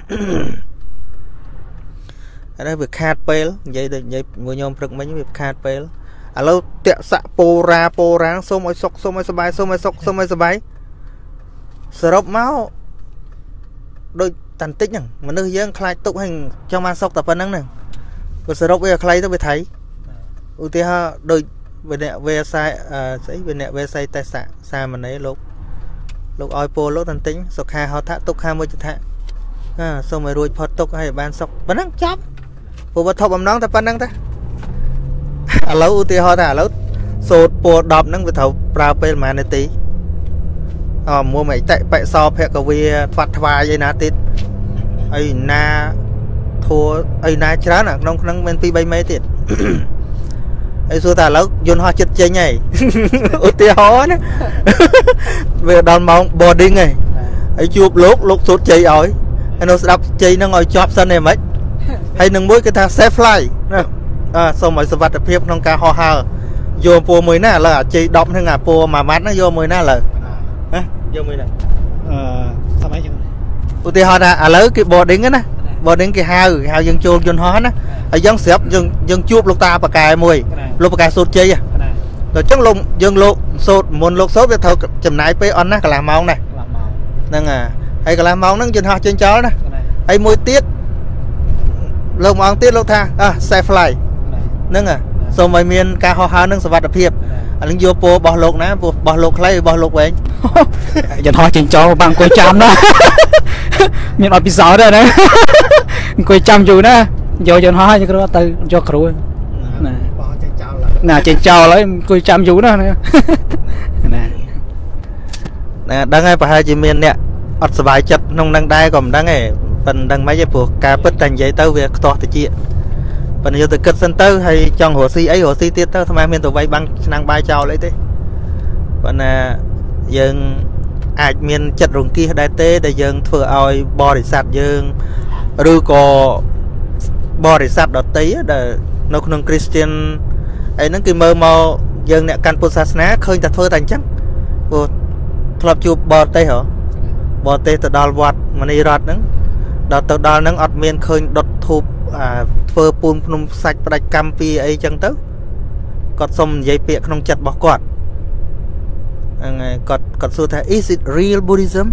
អត់វាខាតពេលនិយាយដូចនិយាយមួយញោមព្រឹកមិញវាខាតពេលឥឡូវតាក់សាក់ពោរាពោរាងសូមឲ្យសុកសូមឲ្យសบายសូមឲ្យសុកសូមឲ្យសบายសរុបមកដូចតាន់តិចហ្នឹងមនុស្សយើងខ្លាចទុកហើយចង់បានសុកតែប៉ុណ្្នឹងហ្នឹងបើសរុបវាខ្លីទៅវាថៃឧទាហរណ៍ដូចវិនៈវេសាយស្អីវិនៈវេស័យតេសៈសាមណេរលោកលោកឲ្យពោលោកតាន់តិចសុខាហោថៈទុក្ខាមុជថៈអាសូមឲ្យរួចផុតទុក្ខហើយបានសុខប៉ុណ្ណឹងចប់ព្រោះវត្ថុបំណងតែប៉ុណ្្នឹងទេឥឡូវឧទាហរណ៍ថាឥឡូវសូត្រពោដប់ហ្នឹងវាត្រូវប្រើពេលប្រហែលនាទីអមមួយមិនតិបិសោភគវាថ្វាត់ថ្វាយអីណាទៀតអីណាធัวអីណាច្រើនអាក្នុងក្នុងមានពីរបីមេទៀតហើយសួរថាឥឡូវយន្តហោះចិត្តចេញហើយឧទាហរណ៍ណាវាដល់ម៉ោង boarding ហើយហើយជួបលោកលោកសូត្រជ័យឲ្យហើយនៅស្ដាប់ជ័យហ្នឹងឲ្យជាប់សិនទេមិនហើយនឹងមួយគេថា safe fly ណាអឺសូមឲ្យសុវត្ថិភាពក្នុងការហោះហើរយកពួរមួយណាឥឡូវអាជ័យដប់ហ្នឹងអាពួរមួយម៉ាត់ហ្នឹងយកមួយណាឥឡូវហ៎យកមួយណាអឺសម័យចឹងឧទាហរណ៍ថាឥឡូវគេ boarding ណា boarding គេហៅគេហៅយើងចូលយន្តហោះណាហើយយើងស្រាប់យើងយើងជួបលោកតាប៉ាកែមួយលោកប៉ាកែសូត្រជ័យដល់អញ្ចឹងលោកយើងលោកសូត្រមុនលោកសូត្រវាត្រូវចំណាយពេលអន់ណាកន្លះម៉ោងដែរហ្នឹងហើយកន្លះម៉ោងហ្នឹងយន្តហោះចេញចោលណាហើយមួយទៀតលោកមួយអង្គទៀតលោកថាអ่ะ safe fly ហ្នឹងសូមឲ្យមានការហោះហើរនឹងសុវត្ថិភាពឥឡូវយកពោរបស់លោកណាពោរបស់លោកខ្លីរបស់លោកវែងយន្តហោះចេញចោលបាំងអង្គុយចាំណាមានអត់ពិសោធន៍ទេណាអង្គុយចាំយូរណាយកយន្តហោះទៅគ្រូទៅយកគ្រូណាបោះចេញចោលណាចេញចោលហើយអង្គុយចាំយូរណាណាណាដឹងហើយប្រហែលជាមានអ្នកអត់សុបាយចិត្តក្នុងនឹងដែរក៏មិនដឹងទេប៉ុន្តែដឹងមិនទេព្រោះការពិតតែនិយាយទៅវាខ្ទាស់តិចប៉ុន្តែយកទៅគិតសិនទៅហើយចង់រស់ស៊ីអីរស់ស៊ីទៀតទៅថ្មមានទៅវាយបាំងឆ្នាំងបាយចោលអីទេប៉ុន្តែយើងអាចមានចិត្តរង្គៀសដែរទេដែលយើងធ្វើឲ្យបរិស័ទយើងឬក៏បរិស័ទដទៃដែលនៅក្នុង Christian អីហ្នឹងគេមើលមកយើងអ្នកកាន់ពុទ្ធសាសនាឃើញតែធ្វើតែអញ្ចឹងព្រោះធ្លាប់ជួបបរទេសហ៎បរទេសទៅដល់វត្តមនីរតហ្នឹងដល់ទៅដល់ហ្នឹងអត់មានឃើញដុតធូបធ្វើពូនភ្នំសាច់ផ្ដាច់កម្មពីអីចឹងទៅគាត់សុំនិយាយពាក្យក្នុងចិត្តរបស់គាត់ហ្នឹងហើយគាត់គាត់សួរថា is it real Buddhism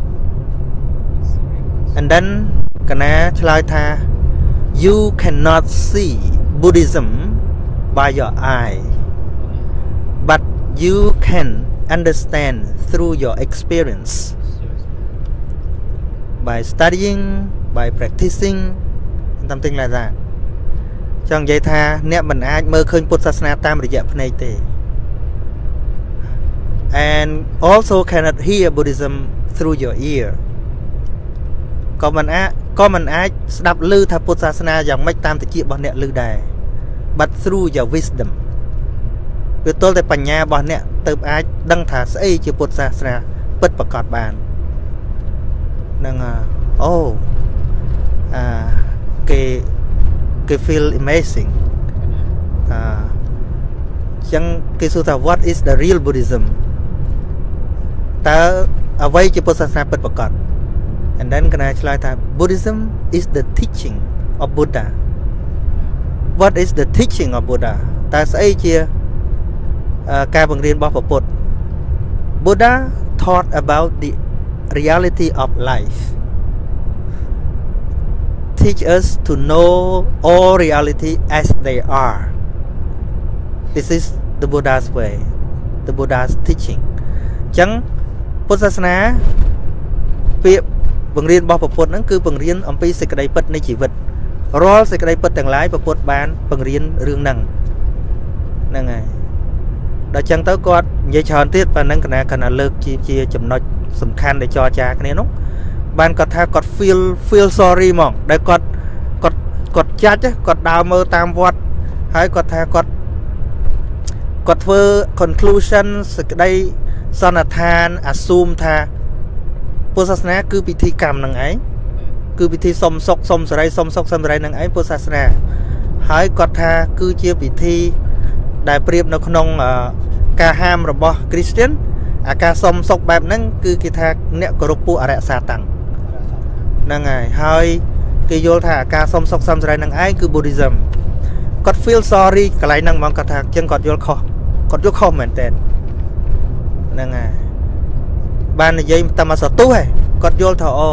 and then កណាឆ្លើយថា you cannot see Buddhism by your eye but you can understand through your experience by studying by practicing something like that ចង់និយាយថាអ្នកមិនអាចមើលឃើញពុទ្ធសាសនាតាមរយៈភ្នែកទេ and also cannot hear Buddhism through your ear ក៏មិនអាចក៏មិនអាចស្ដាប់ឮថាពុទ្ធសាសនាយ៉ាងម៉េចតាមតិចរបស់អ្នកឮដែរ but through your wisdom វាទល់តែបញ្ញារបស់អ្នកទៅអាចដឹងថាស្អីជាពុទ្ធសាសនាពិតប្រាកដបាននឹងអូអាគេគេ feel amazing អញ្ចឹងគេសួរថា what is the real Buddhism តើអ្វីជាពុទ្ធសាសនាពិតប្រាកដ and then កណាឆ្លើយថា Buddhism is the teaching of Buddha what is the teaching of Buddha តើស្អីជាការបង្រៀនរបស់ព្រះពុទ្ធ Buddha taught about the reality of life teach us to know all reality as they are. This is the Buddha's way, the Buddha's teaching. Chẳng Phật giáo Sna việcបង្រៀនរបស់ប្រពុតហ្នឹងគឺបង្រៀនអំពីសេចក្តីពិតនៃជីវិតរាល់សេចក្តីពិតទាំងឡាយប្រពុតបានបង្រៀនរឿងហ្នឹងហ្នឹងហើយដល់ចឹងទៅគាត់និយាយច្រើនទៀតប៉ុណ្ណឹងគណៈគណៈលើកជាជាចំណុចសំខាន់ដែលចរចាគ្នានោះបានគាត់ថាគាត់ feel feel sorry ហ្មងដែលគាត់គាត់គាត់ចាច់គាត់ដើរមើលតាមវត្តហើយគាត់ថាគាត់គាត់ធ្វើ conclusion សេចក្តីសន្និដ្ឋាន assume ថាពុទ្ធសាសនាគឺពិធីកម្មនឹងឯងគឺពិធីសុំសុខសុំសេរីសុំសុខសុំសេរីនឹងឯងពុទ្ធសាសនាហើយគាត់ថាគឺជាពិធីដែលប្រៀបនៅក្នុងការហាមរបស់ Christian អាការសុំសុខបែបហ្នឹងគឺគេថាអ្នកគោរពពួកអរិយសាតាំងហ្នឹងហើយហើយគេយល់ថាអាការសុំសុខសុំសេរីនឹងឯងគឺ Buddhism គាត់ feel sorry កន្លែងហ្នឹងហ្មងគាត់ថាចឹងគាត់យល់ខុសគាត់យល់ខុសមែនតើហ្នឹងហើយបាននិយាយតាមសតុះហ៎គាត់យល់ថាអូ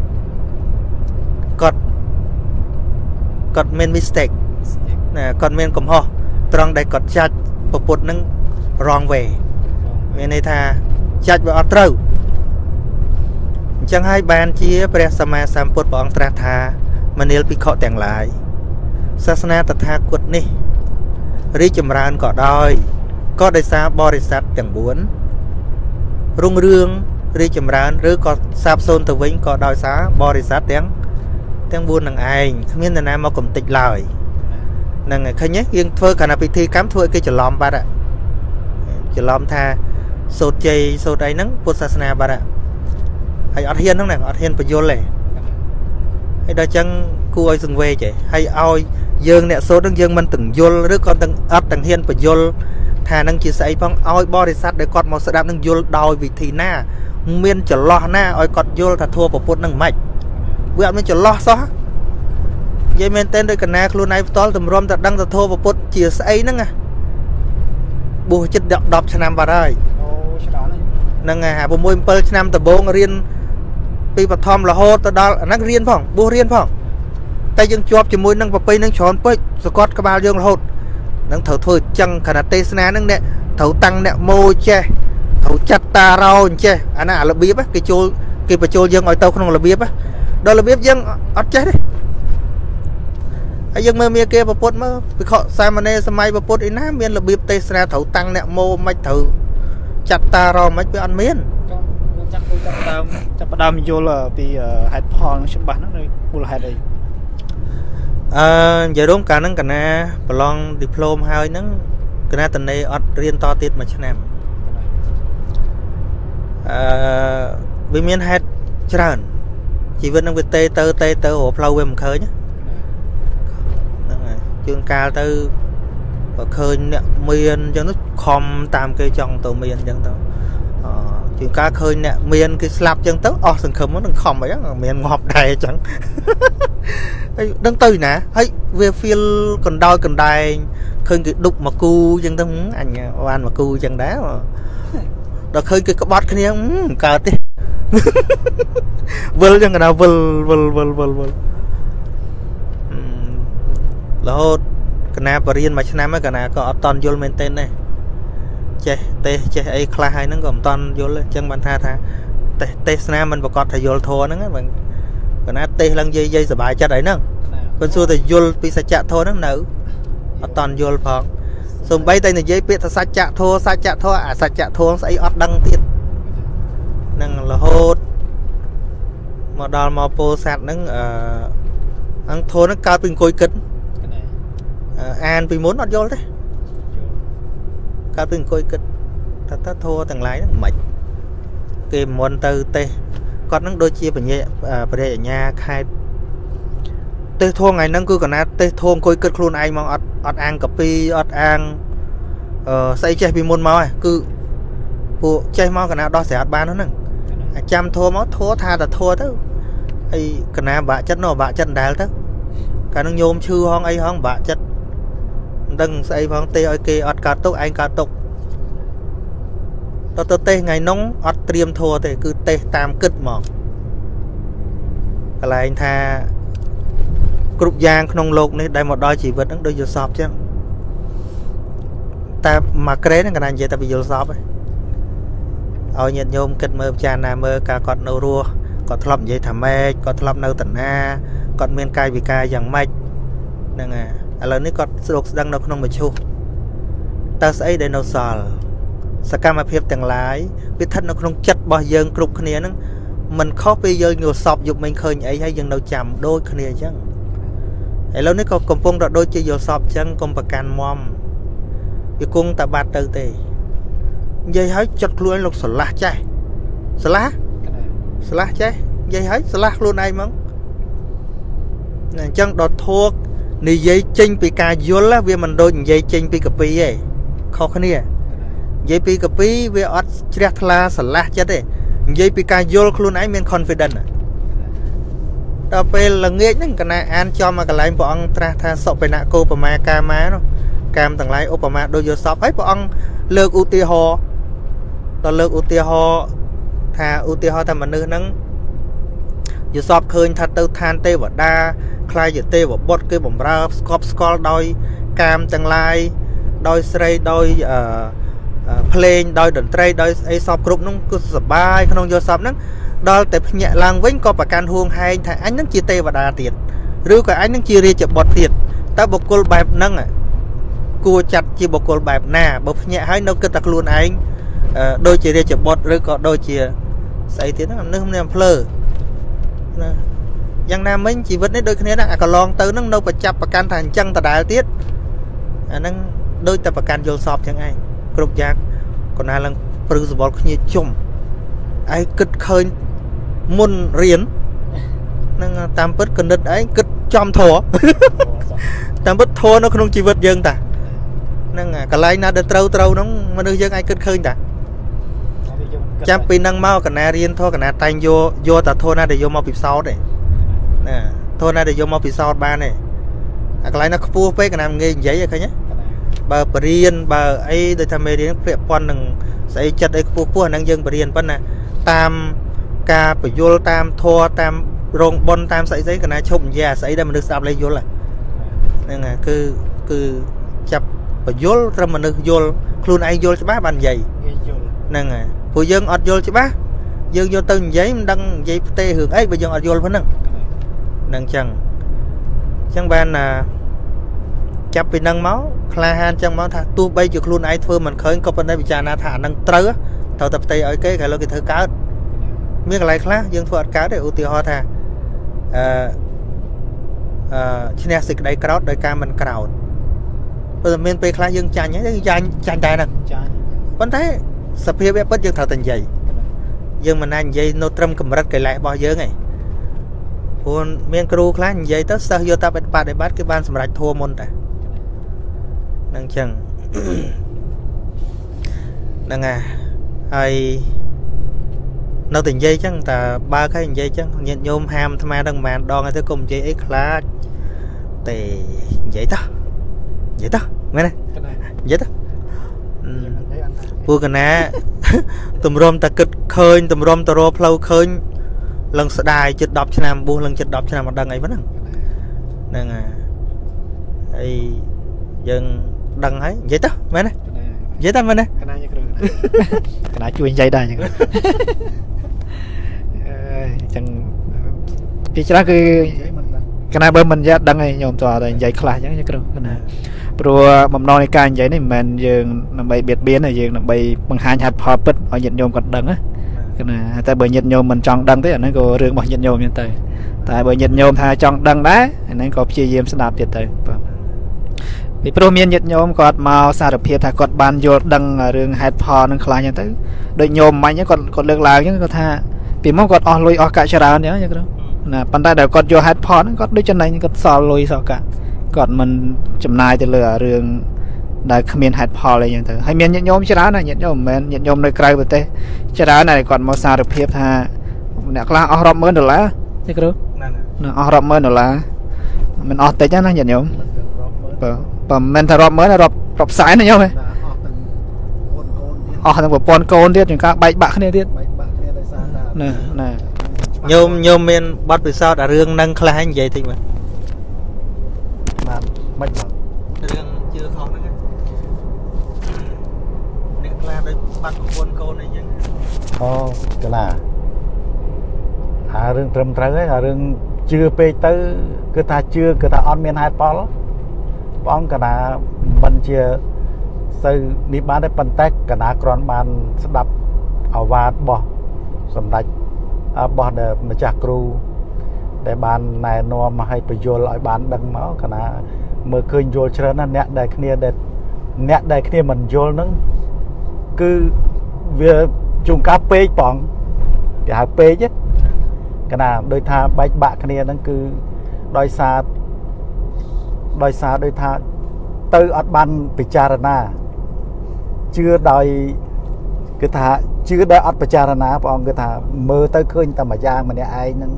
គាត់គាត់មាន mistake ណាគាត់មានកំហុសត្រង់ដែលគាត់ចាច់ប្រពុតនឹង wrong way មានន័យថាចាច់វាអត់ត្រូវអញ្ចឹងហើយបានជាព្រះសម្មាសម្ពុទ្ធព្រះអង្គត្រាស់ថាមនាលភិក្ខុទាំងឡាយសាសនាតថាគតនេះរីកចម្រើនក៏ដោយក៏ដោយសារបរិស័ទទាំងបួនរុងរឿងរីកចម្រើនឬក៏សាបសូន្យទៅវិញក៏ដោយសារបរិស័ទទាំងទាំងបួននឹងឯងគ្មាននរណាមកកំតិចឡើយហ្នឹងហើយឃើញទេយើងធ្វើគណៈពិធីកម្មធ្វើឲ្យគេច្រឡំបាត់ច្រឡំថាសូត្រជ័យសូត្រអីហ្នឹងពុទ្ធសាសនាបាត់ហើយអត់ហ៊ានហ្នឹងណាអត់ហ៊ានបញ្យល់ទេហើយដល់ចឹងគួរឲ្យសង្វេគឯងហើយឲ្យយើងអ្នកសូត្រហ្នឹងយើងមិនទាំងយល់ឬក៏ទាំងអត់ទាំងហ៊ានបញ្យល់ថានឹងជាស្អីផងឲ្យបរិស័ទដែលគាត់មកស្ដាប់នឹងយល់ដោយវិធីណាមានចន្លោះណាឲ្យគាត់យល់ថាធម៌ពុទ្ធនឹងមិនវាអត់មានចន្លោះសោះនិយាយមែនតើដោយកណាខ្លួនឯងផ្ទាល់តម្រាំតែដឹងថាធម៌ពុទ្ធជាស្អីហ្នឹងណាបួសចិត្តដប់ឆ្នាំបាត់ហើយអូឆ្លងហ្នឹងហើយហា6 7ឆ្នាំដំបូងរៀនពីបឋមរហូតទៅដល់អាហ្នឹងរៀនផងបួសរៀនផងតែយើងជាប់ជាមួយនឹងប្រពៃនឹងច្រើនពេកសកត់ក្បាលយើងរហូតនឹងត្រូវធ្វើអញ្ចឹងគណៈទេសនាហ្នឹងអ្នកត្រូវតាំងអ្នកម៉ូចេះត្រូវចាត់តារោអញ្ចេះអាហ្នឹងអារបៀបគេចូលគេបញ្ចូលយើងឲ្យទៅក្នុងរបៀបដល់របៀបយើងអត់ចេះទេហើយយើងមើលមាគេប្រពុតមើលវិខសាមណេរសម័យប្រពុតអីណាមានរបៀបទេសនាត្រូវតាំងអ្នកម៉ូមិនត្រូវចាត់តារោមិនវាអត់មានចាក់ចាប់ដើមចាប់ដើមយល់ពីហេតុផលនឹងច្បាស់ហ្នឹងនៅមូលហេតុអីអឺនិយាយរួមកាលហ្នឹងកណាប្រឡងឌីប្លូមហើយហ្នឹងកណាតនេអត់រៀនតទៀតមួយឆ្នាំអឺវាមានហេតុច្រើនជីវិតនឹងវាតេទៅតេទៅរកផ្លូវវាមិនឃើញហ្នឹងហើយជួនកាលទៅបើឃើញអ្នកមានអញ្ចឹងទៅខំតាមគេចង់ទៅមានអញ្ចឹងទៅអឺជួនកាលឃើញអ្នកមានគេស្លាប់អញ្ចឹងទៅអស់សង្ឃឹមនឹងខំអីហ្នឹងមានងាប់ដែរអញ្ចឹងហើយដឹងទៅណាហើយវា feel កណ្ដោយកណ្ដែងឃើញគេដុកមកគូអញ្ចឹងទៅអញបានមកគូអញ្ចឹងដែរដល់ឃើញគេក្បត់គ្នាកើតទេវិលអញ្ចឹងណាវិលវិលវិលវិលវិលរហូតកណាបរៀនមួយឆ្នាំហ្នឹងកណាក៏អត់តន់យល់មែនទេណាចេះទេសចេះអីខ្លះហើយហ្នឹងក៏មិនតន់យល់អញ្ចឹងបានថាថាទេសទេសនាមិនប្រកាសថាយល់ធម៌ហ្នឹងហ្នឹងកណាទេសឡើងយាយយាយសុបាយចិត្តអីហ្នឹងប៉ុន្តែសួរតែយល់ពីសច្ចធម៌ហ្នឹងនៅអត់តន់យល់ផងសូម្បីតែនិយាយពាក្យថាសច្ចធម៌សច្ចធម៌អាសច្ចធម៌ស្អីអត់ដឹងទៀតហ្នឹងរហូតមកដល់មកពោធិ៍សាត់ហ្នឹងអឺអង្គធម៌ហ្នឹងកើតពីអង្គុយគិតអានពីមុនអត់យល់ទេកើតពីអង្គុយគិតថាតើធម៌ទាំងឡាយហ្នឹងមិនគេមុនទៅទេសគាត់ហ្នឹងដូចជាបញ្ញាបរិយញ្ញាខេតទេសធម៌ថ្ងៃហ្នឹងគឺកណាទេសធម៌អង្គុយគិតខ្លួនឯងមកអត់អត់អាងកាពីអត់អាងអឺស្អីចេះពីមុនមកគឺពួកចេះមកកណាដោះស្រាយអត់បានហ្នឹងអាចាំធម៌មកធัวថាតែធัวទៅហើយកណាបាក់ចិត្តនោះបាក់ចិត្តដែលទៅកាលនឹងញោមឈឺហងអីហងបាក់ចិត្តមិនដឹងស្អីផងទេឲ្យគេអត់កើតទុកឯងកើតទុកទៅទៅទេសថ្ងៃនោះអត់ត្រៀមធัวទេគឺទេសតាមគិតហ្មងកន្លែងថាគ្រប់យ៉ាងក្នុងលោកនេះដែលមកដល់ជីវិតហ្នឹងដូចយល់សពចឹងតែមកក្រេហ្នឹងកណានិយាយតែពីយល់សពឯងឲ្យញាតិញោមគិតមើលពិចារណាមើលការគាត់នៅរស់គាត់ធ្លាប់និយាយថាម៉េចគាត់ធ្លាប់នៅតាណាគាត់មានកាយវិការយ៉ាងម៉េចហ្នឹងហើយឥឡូវនេះគាត់ស្រុកស្ដឹងនៅក្នុងមជ្ឈុតើស្អីដែលនៅសល់សកម្មភាពទាំងឡាយវាស្ថិតនៅក្នុងចិត្តរបស់យើងគ្រប់គ្នាហ្នឹងមិនខុសពីយើងយល់សពយប់មិញឃើញអីហើយយើងនៅចាំដូចគ្នាអញ្ចឹងឥឡូវនេះក៏កំពុងតែដូចជាយល់សពអញ្ចឹងកុំប្រកាន់មុំវាគង់តែបាត់ទៅទេនិយាយឲ្យចិត្តខ្លួនលោកស្រឡះចេះស្រឡះស្រឡះចេះនិយាយឲ្យស្រឡះខ្លួនឯងហ្មងអញ្ចឹងដល់ធោកនិយាយចេញពីការយល់វាមិនដូចនិយាយចេញពីកាពីទេខុសគ្នានិយាយពីកាពីវាអត់ជ្រះថ្លាស្រឡះចិត្តទេនិយាយពីការយល់ខ្លួនឯងមាន confidence ដល់ពេលល្ងាចហ្នឹងកណាអានចំមកកន្លែងព្រះអង្គត្រាស់ថាសុបិនកោបមាកាមានោះកាមទាំងឡាយឧបមាដូចយល់សពហើយព្រះអង្គលើកឧទាហរណ៍ដល់លើកឧទាហរណ៍ថាឧទាហរណ៍ថាមនុស្សហ្នឹងយល់សពឃើញថាទៅឋានទេវតាខ្លាយជាទេវបុត្រគេបំរើស្កប់ស្កល់ដោយកាមទាំងឡាយដោយស្រីដោយអឺភ្លេងដោយតន្ត្រីដោយអីសពគ្រប់នោះគឺសប្បាយក្នុងយល់សពហ្នឹងដល់តែភ្ញាក់ឡើងវិញក៏ប្រកាន់ហួងហែងថាអញនឹងជាទេវតាទៀតឬក៏អញនឹងជារាជបុត្រទៀតតើបុគ្គលបែបហ្នឹងគួរចាត់ជាបុគ្គលបែបណាបើភ្ញាក់ហើយនៅគិតតែខ្លួនឯងដូចជារាជបុត្រឬក៏ដូចជាស្អីទៀតហ្នឹងមនុស្សមិនភ្លើណាយ៉ាងណាមិញជីវិតនេះដូចគ្នាណាអាកន្លងទៅហ្នឹងនៅប្រចាប់ប្រកាន់ថាអញ្ចឹងដដែលទៀតអាហ្នឹងដូចតែប្រកាន់យល់សពចឹងឯងគ្រប់យ៉ាងក៏ណាឡើងព្រឺសវល់គ្នាជុំឯងគិតឃើញមុនរៀនហ្នឹងតាមពិតកណិតឯងគិតចំធរតាមពិតធរនៅក្នុងជីវិតយើងតាហ្នឹងកន្លែងណាដែលត្រូវត្រូវហ្នឹងមនុស្សយើងអាចគិតឃើញតាចាំពីហ្នឹងមកកណារៀនធរកណាតែងយកយកតែធរណាដែលយកមកពិសោធន៍ទេណាធរណាដែលយកមកពិសោធន៍បានទេអាកន្លែងណាខ្ពស់ពេកកណាងាយនិយាយឃើញទេបើបរៀនបើអីដូចថាមេរៀនពាក់ព័ន្ធនឹងស្អីចិត្តអីខ្ពស់ខ្ពស់ហ្នឹងយើងបរៀនប៉ុណ្ណាតាមការបញ្យលតាមធរតាមរោងប៉ុនតាមស្អីស្អីកណាឈប់និយាយស្អីដែលមនុស្សស្ដាប់លេយយល់ហ្នឹងហើយគឺគឺចាប់បញ្យលត្រឹមមនុស្សយល់ខ្លួនឯងយល់ច្បាស់បាននិយាយហ្នឹងហើយព្រោះយើងអត់យល់ច្បាស់យើងយកទៅនិយាយមិនដឹងនិយាយផ្ទេរឿងអីបើយើងអត់យល់ប៉ុណ្ណឹងហ្នឹងចឹងចឹងបានណាចាប់ពីហ្នឹងមកក្លាហានចឹងមកថាទោះបីជាខ្លួនឯងធ្វើមិនឃើញក៏ប៉ុន្តែពិចារណាថាអាហ្នឹងត្រូវត្រូវតែផ្ទៃឲ្យគេគេលើគេធ្វើកើតមានកន្លែងខ្លះយើងធ្វើអត់កើតទេឧទាហរណ៍ថាអឺអឺឈ្នះសេចក្តីក្រោធដោយការមិនក្រោធព្រោះមានពេលខ្លះយើងចាញ់ហ្នឹងចាញ់ចាញ់តែហ្នឹងចាញ់ប៉ុន្តែសភាពវាពិតយើងត្រូវតែនិយាយយើងមិនអាចនិយាយនៅត្រឹមកម្រិតកិលេសរបស់យើងឯងព្រោះមានគ្រូខ្លះនិយាយទៅសិស្សយកតែបដិបត្តិគឺបានសម្រេចធัวមុនតែហ្នឹងចឹងហ្នឹងហើយនៅតែនិយាយចឹងតែបើខែនិយាយចឹងញាតិញោមហាមអាត្មាដល់ប្រហែលដងហើយទៅកុំនិយាយអីខ្លាចតែនិយាយតោះនិយាយតោះមែនទេនិយាយតោះពួកកណាទម្រាំតែគិតឃើញទម្រាំទៅរកផ្លូវឃើញឡើងស្ដាយជិតដប់ឆ្នាំបួសឡើងជិតដប់ឆ្នាំមិនដឹងអីប៉ុណ្ណឹងហ្នឹងហើយយើងដឹងហើយនិយាយតោះមែនទេនិយាយតើមែនទេកណាគ្រូកណាជួយនិយាយដែរអញ្ចឹងអឺអញ្ចឹងពីច្រើនគឺកណាបើមិនយ៉ាត់ដឹងឯងញោមតើតែនិយាយខ្លះអញ្ចឹងគ្រូកណាព្រោះបំណងនៃការនិយាយនេះមិនមែនយើងដើម្បីបៀតបៀនទេយើងដើម្បីបង្ហាញហេតុផលពិតឲ្យញាតិញោមគាត់ដឹងណាកណាតែបើញាតិញោមមិនចង់ដឹងទេអាហ្នឹងក៏រឿងរបស់ញាតិញោមហ្នឹងទៅតែបើញាតិញោមថាចង់ដឹងដែរអាហ្នឹងក៏ព្យាយាមស្ដាប់ទៀតទៅបាទពីព្រោះមានញាតិញោមគាត់មកសារភាពថាគាត់បានយល់ដឹងរឿងហេតុផលនឹងខ្លះអញ្ចឹងទៅដូចញោមមិញគាត់គាត់លើកឡើងអញ្ចឹងគាត់ថាពីមកគាត់អស់លុយអស់កាក់ច្រើនអញ្ចឹងណាប៉ុន្តែដល់គាត់យកហេតុផលហ្នឹងគាត់ដូចចំណេញគាត់សល់លុយសល់កាក់គាត់មិនចំណាយទៅលើរឿងដែលគ្មានហេតុផលអីចឹងទៅហើយមានញាតិញោមច្រើនណាញាតិញោមមិនមែនញាតិញោមនៅក្រៅប្រទេសច្រើនណាស់គាត់មកសារភាពថាអ្នកខ្លះអស់រាប់ម៉ឺនដុល្លារទេគ្រូណាអស់រាប់ម៉ឺនដុល្លារមិនអស់តិចណាញាតិញោមបើបើមិនថារាប់ម៉ឺនរាប់រាប់សែនណាញោមហ៎អស់ទាំងប្រព័ន្ធកូនទៀតជាងការបែកបាក់គ្នាទៀតបែកបាក់គ្នាដោយសារណាណាញោមញោមមានបទពិសោធន៍អារឿងនឹងខ្លះហើយនិយាយតិចមើលមិនបងរឿងជឿខុសហ្នឹងអ្នកខ្លះដូចបាត់ប្រពន្ធកូនអីចឹងអូកណាអារឿងត្រឹមត្រូវហើយអារឿងជឿពេកទៅគឺថាជឿគឺថាអត់មានហេតុផលបងកណាមិនជាសូវនេះបានទេប៉ុន្តែកណាគ្រាន់បានស្ដាប់អាវ៉ាតរបស់សម្ដេចរបស់ដែលម្ចាស់គ្រូដែលបានណែនាំមកឲ្យបញ្យល់ឲ្យបានដឹងមកកណាមើលឃើញយល់ច្រើនណាស់អ្នកដែលគ្នាដែលអ្នកដែលគ្នាមិនយល់ហ្នឹងគឺវាជួនកាលពេកបងគេហៅពេកកណាដោយថាបែកបាក់គ្នាហ្នឹងគឺដោយសារដោយសារដោយថាទៅអត់បានពិចារណាជឿដោយគឺថាជឿដោយអត់ពិចារណាព្រះអង្គគឺថាមើលទៅឃើញតែមួយយ៉ាងម្នាក់ឯងហ្នឹង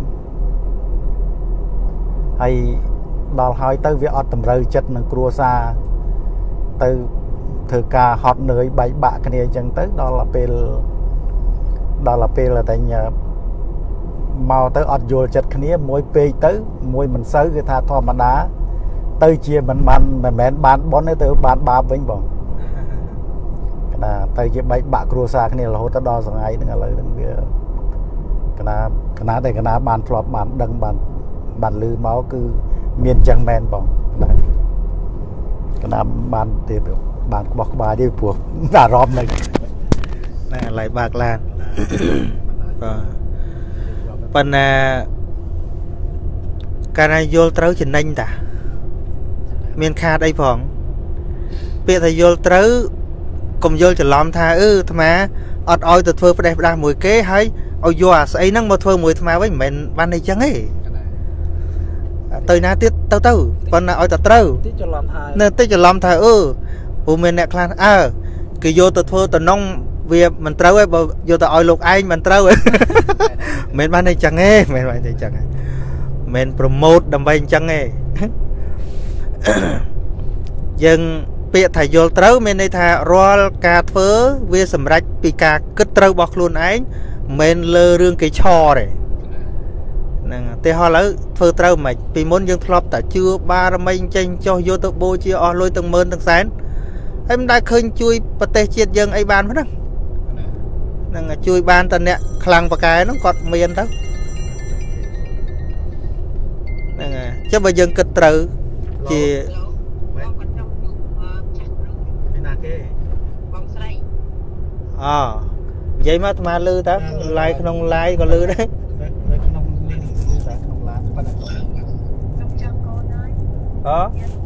ហើយដល់ហើយទៅវាអត់តម្រូវចិត្តនឹងគ្រួសារទៅធ្វើការហត់នឿយបែកបាក់គ្នាអញ្ចឹងទៅដល់ពេលដល់ពេលតែមកទៅអត់យល់ចិត្តគ្នាមួយពេកទៅមួយមិនសូវគឺថាធម្មតាទៅជាមិនបានមិនមែនបានបន់ទេទៅបានបាបវិញបងកណាទៅជាបែកបាក់គ្រួសារគ្នារហូតទៅដល់ថ្ងៃហ្នឹងឥឡូវហ្នឹងវាកណាកណាតែកណាបានធ្លាប់បានដឹងបានបានលឺមកគឺមានចឹងមែនបងណាកណាបានទៀតបានក្បោះក្បាយទៀតព្រោះអារម្មណ៍ហ្នឹងណាឡៃបាក់ឡានបាទប៉ុន្តែកាលណាយល់ត្រូវចំណេញតាមានខាតអីផងពាក្យថាយល់ត្រូវកុំយល់ច្រឡំថាអឺអាត្មាអត់ឲ្យទៅធ្វើផ្ដេសផ្ដាស់មួយគេហើយឲ្យយកអាស្អីហ្នឹងមកធ្វើមួយអាត្មាវិញមិនមែនបានអីចឹងទេទៅណាទៀតទៅទៅប៉ុន្តែឲ្យតែត្រូវតិចច្រឡំថានៅតិចច្រឡំថាអឺព្រោះមានអ្នកខ្លះអើគេយកទៅធ្វើតំណងវាមិនត្រូវទេបើយកទៅឲ្យលោកឯងមិនត្រូវទេមិនបានអីចឹងទេមិនបានអីចឹងទេមិនប្រម៉ូតដើម្បីអញ្ចឹងទេយើងពាក្យថាយល់ត្រូវមានន័យថារាល់ការធ្វើវាសម្រេចពីការគិតត្រូវរបស់ខ្លួនឯងមិនលើរឿងគេឆទេហ្នឹងតែហោះឥឡូវធ្វើត្រូវមិនពីមុនយើងធ្លាប់តែជឿបារមីចេញចុះយកទៅបូជាអស់លុយទាំងម៉ឺនទាំងសែនហើយមិនដែលឃើញជួយប្រទេសជាតិយើងអីបានហ្នឹងហ្នឹងជួយបានតែអ្នកខ្លាំងប៉កែហ្នឹងគាត់មានទៅហ្នឹងហើយចុះបើយើងគិតត្រូវជាអូនិយាយមកអាត្មាលឺតើឡាយក្នុងឡាយក៏លឺដែរនៅក្នុងនេះលឺតែក្នុងឡានប៉ុន្តែខ្ញុំចង់កូនហើយអូ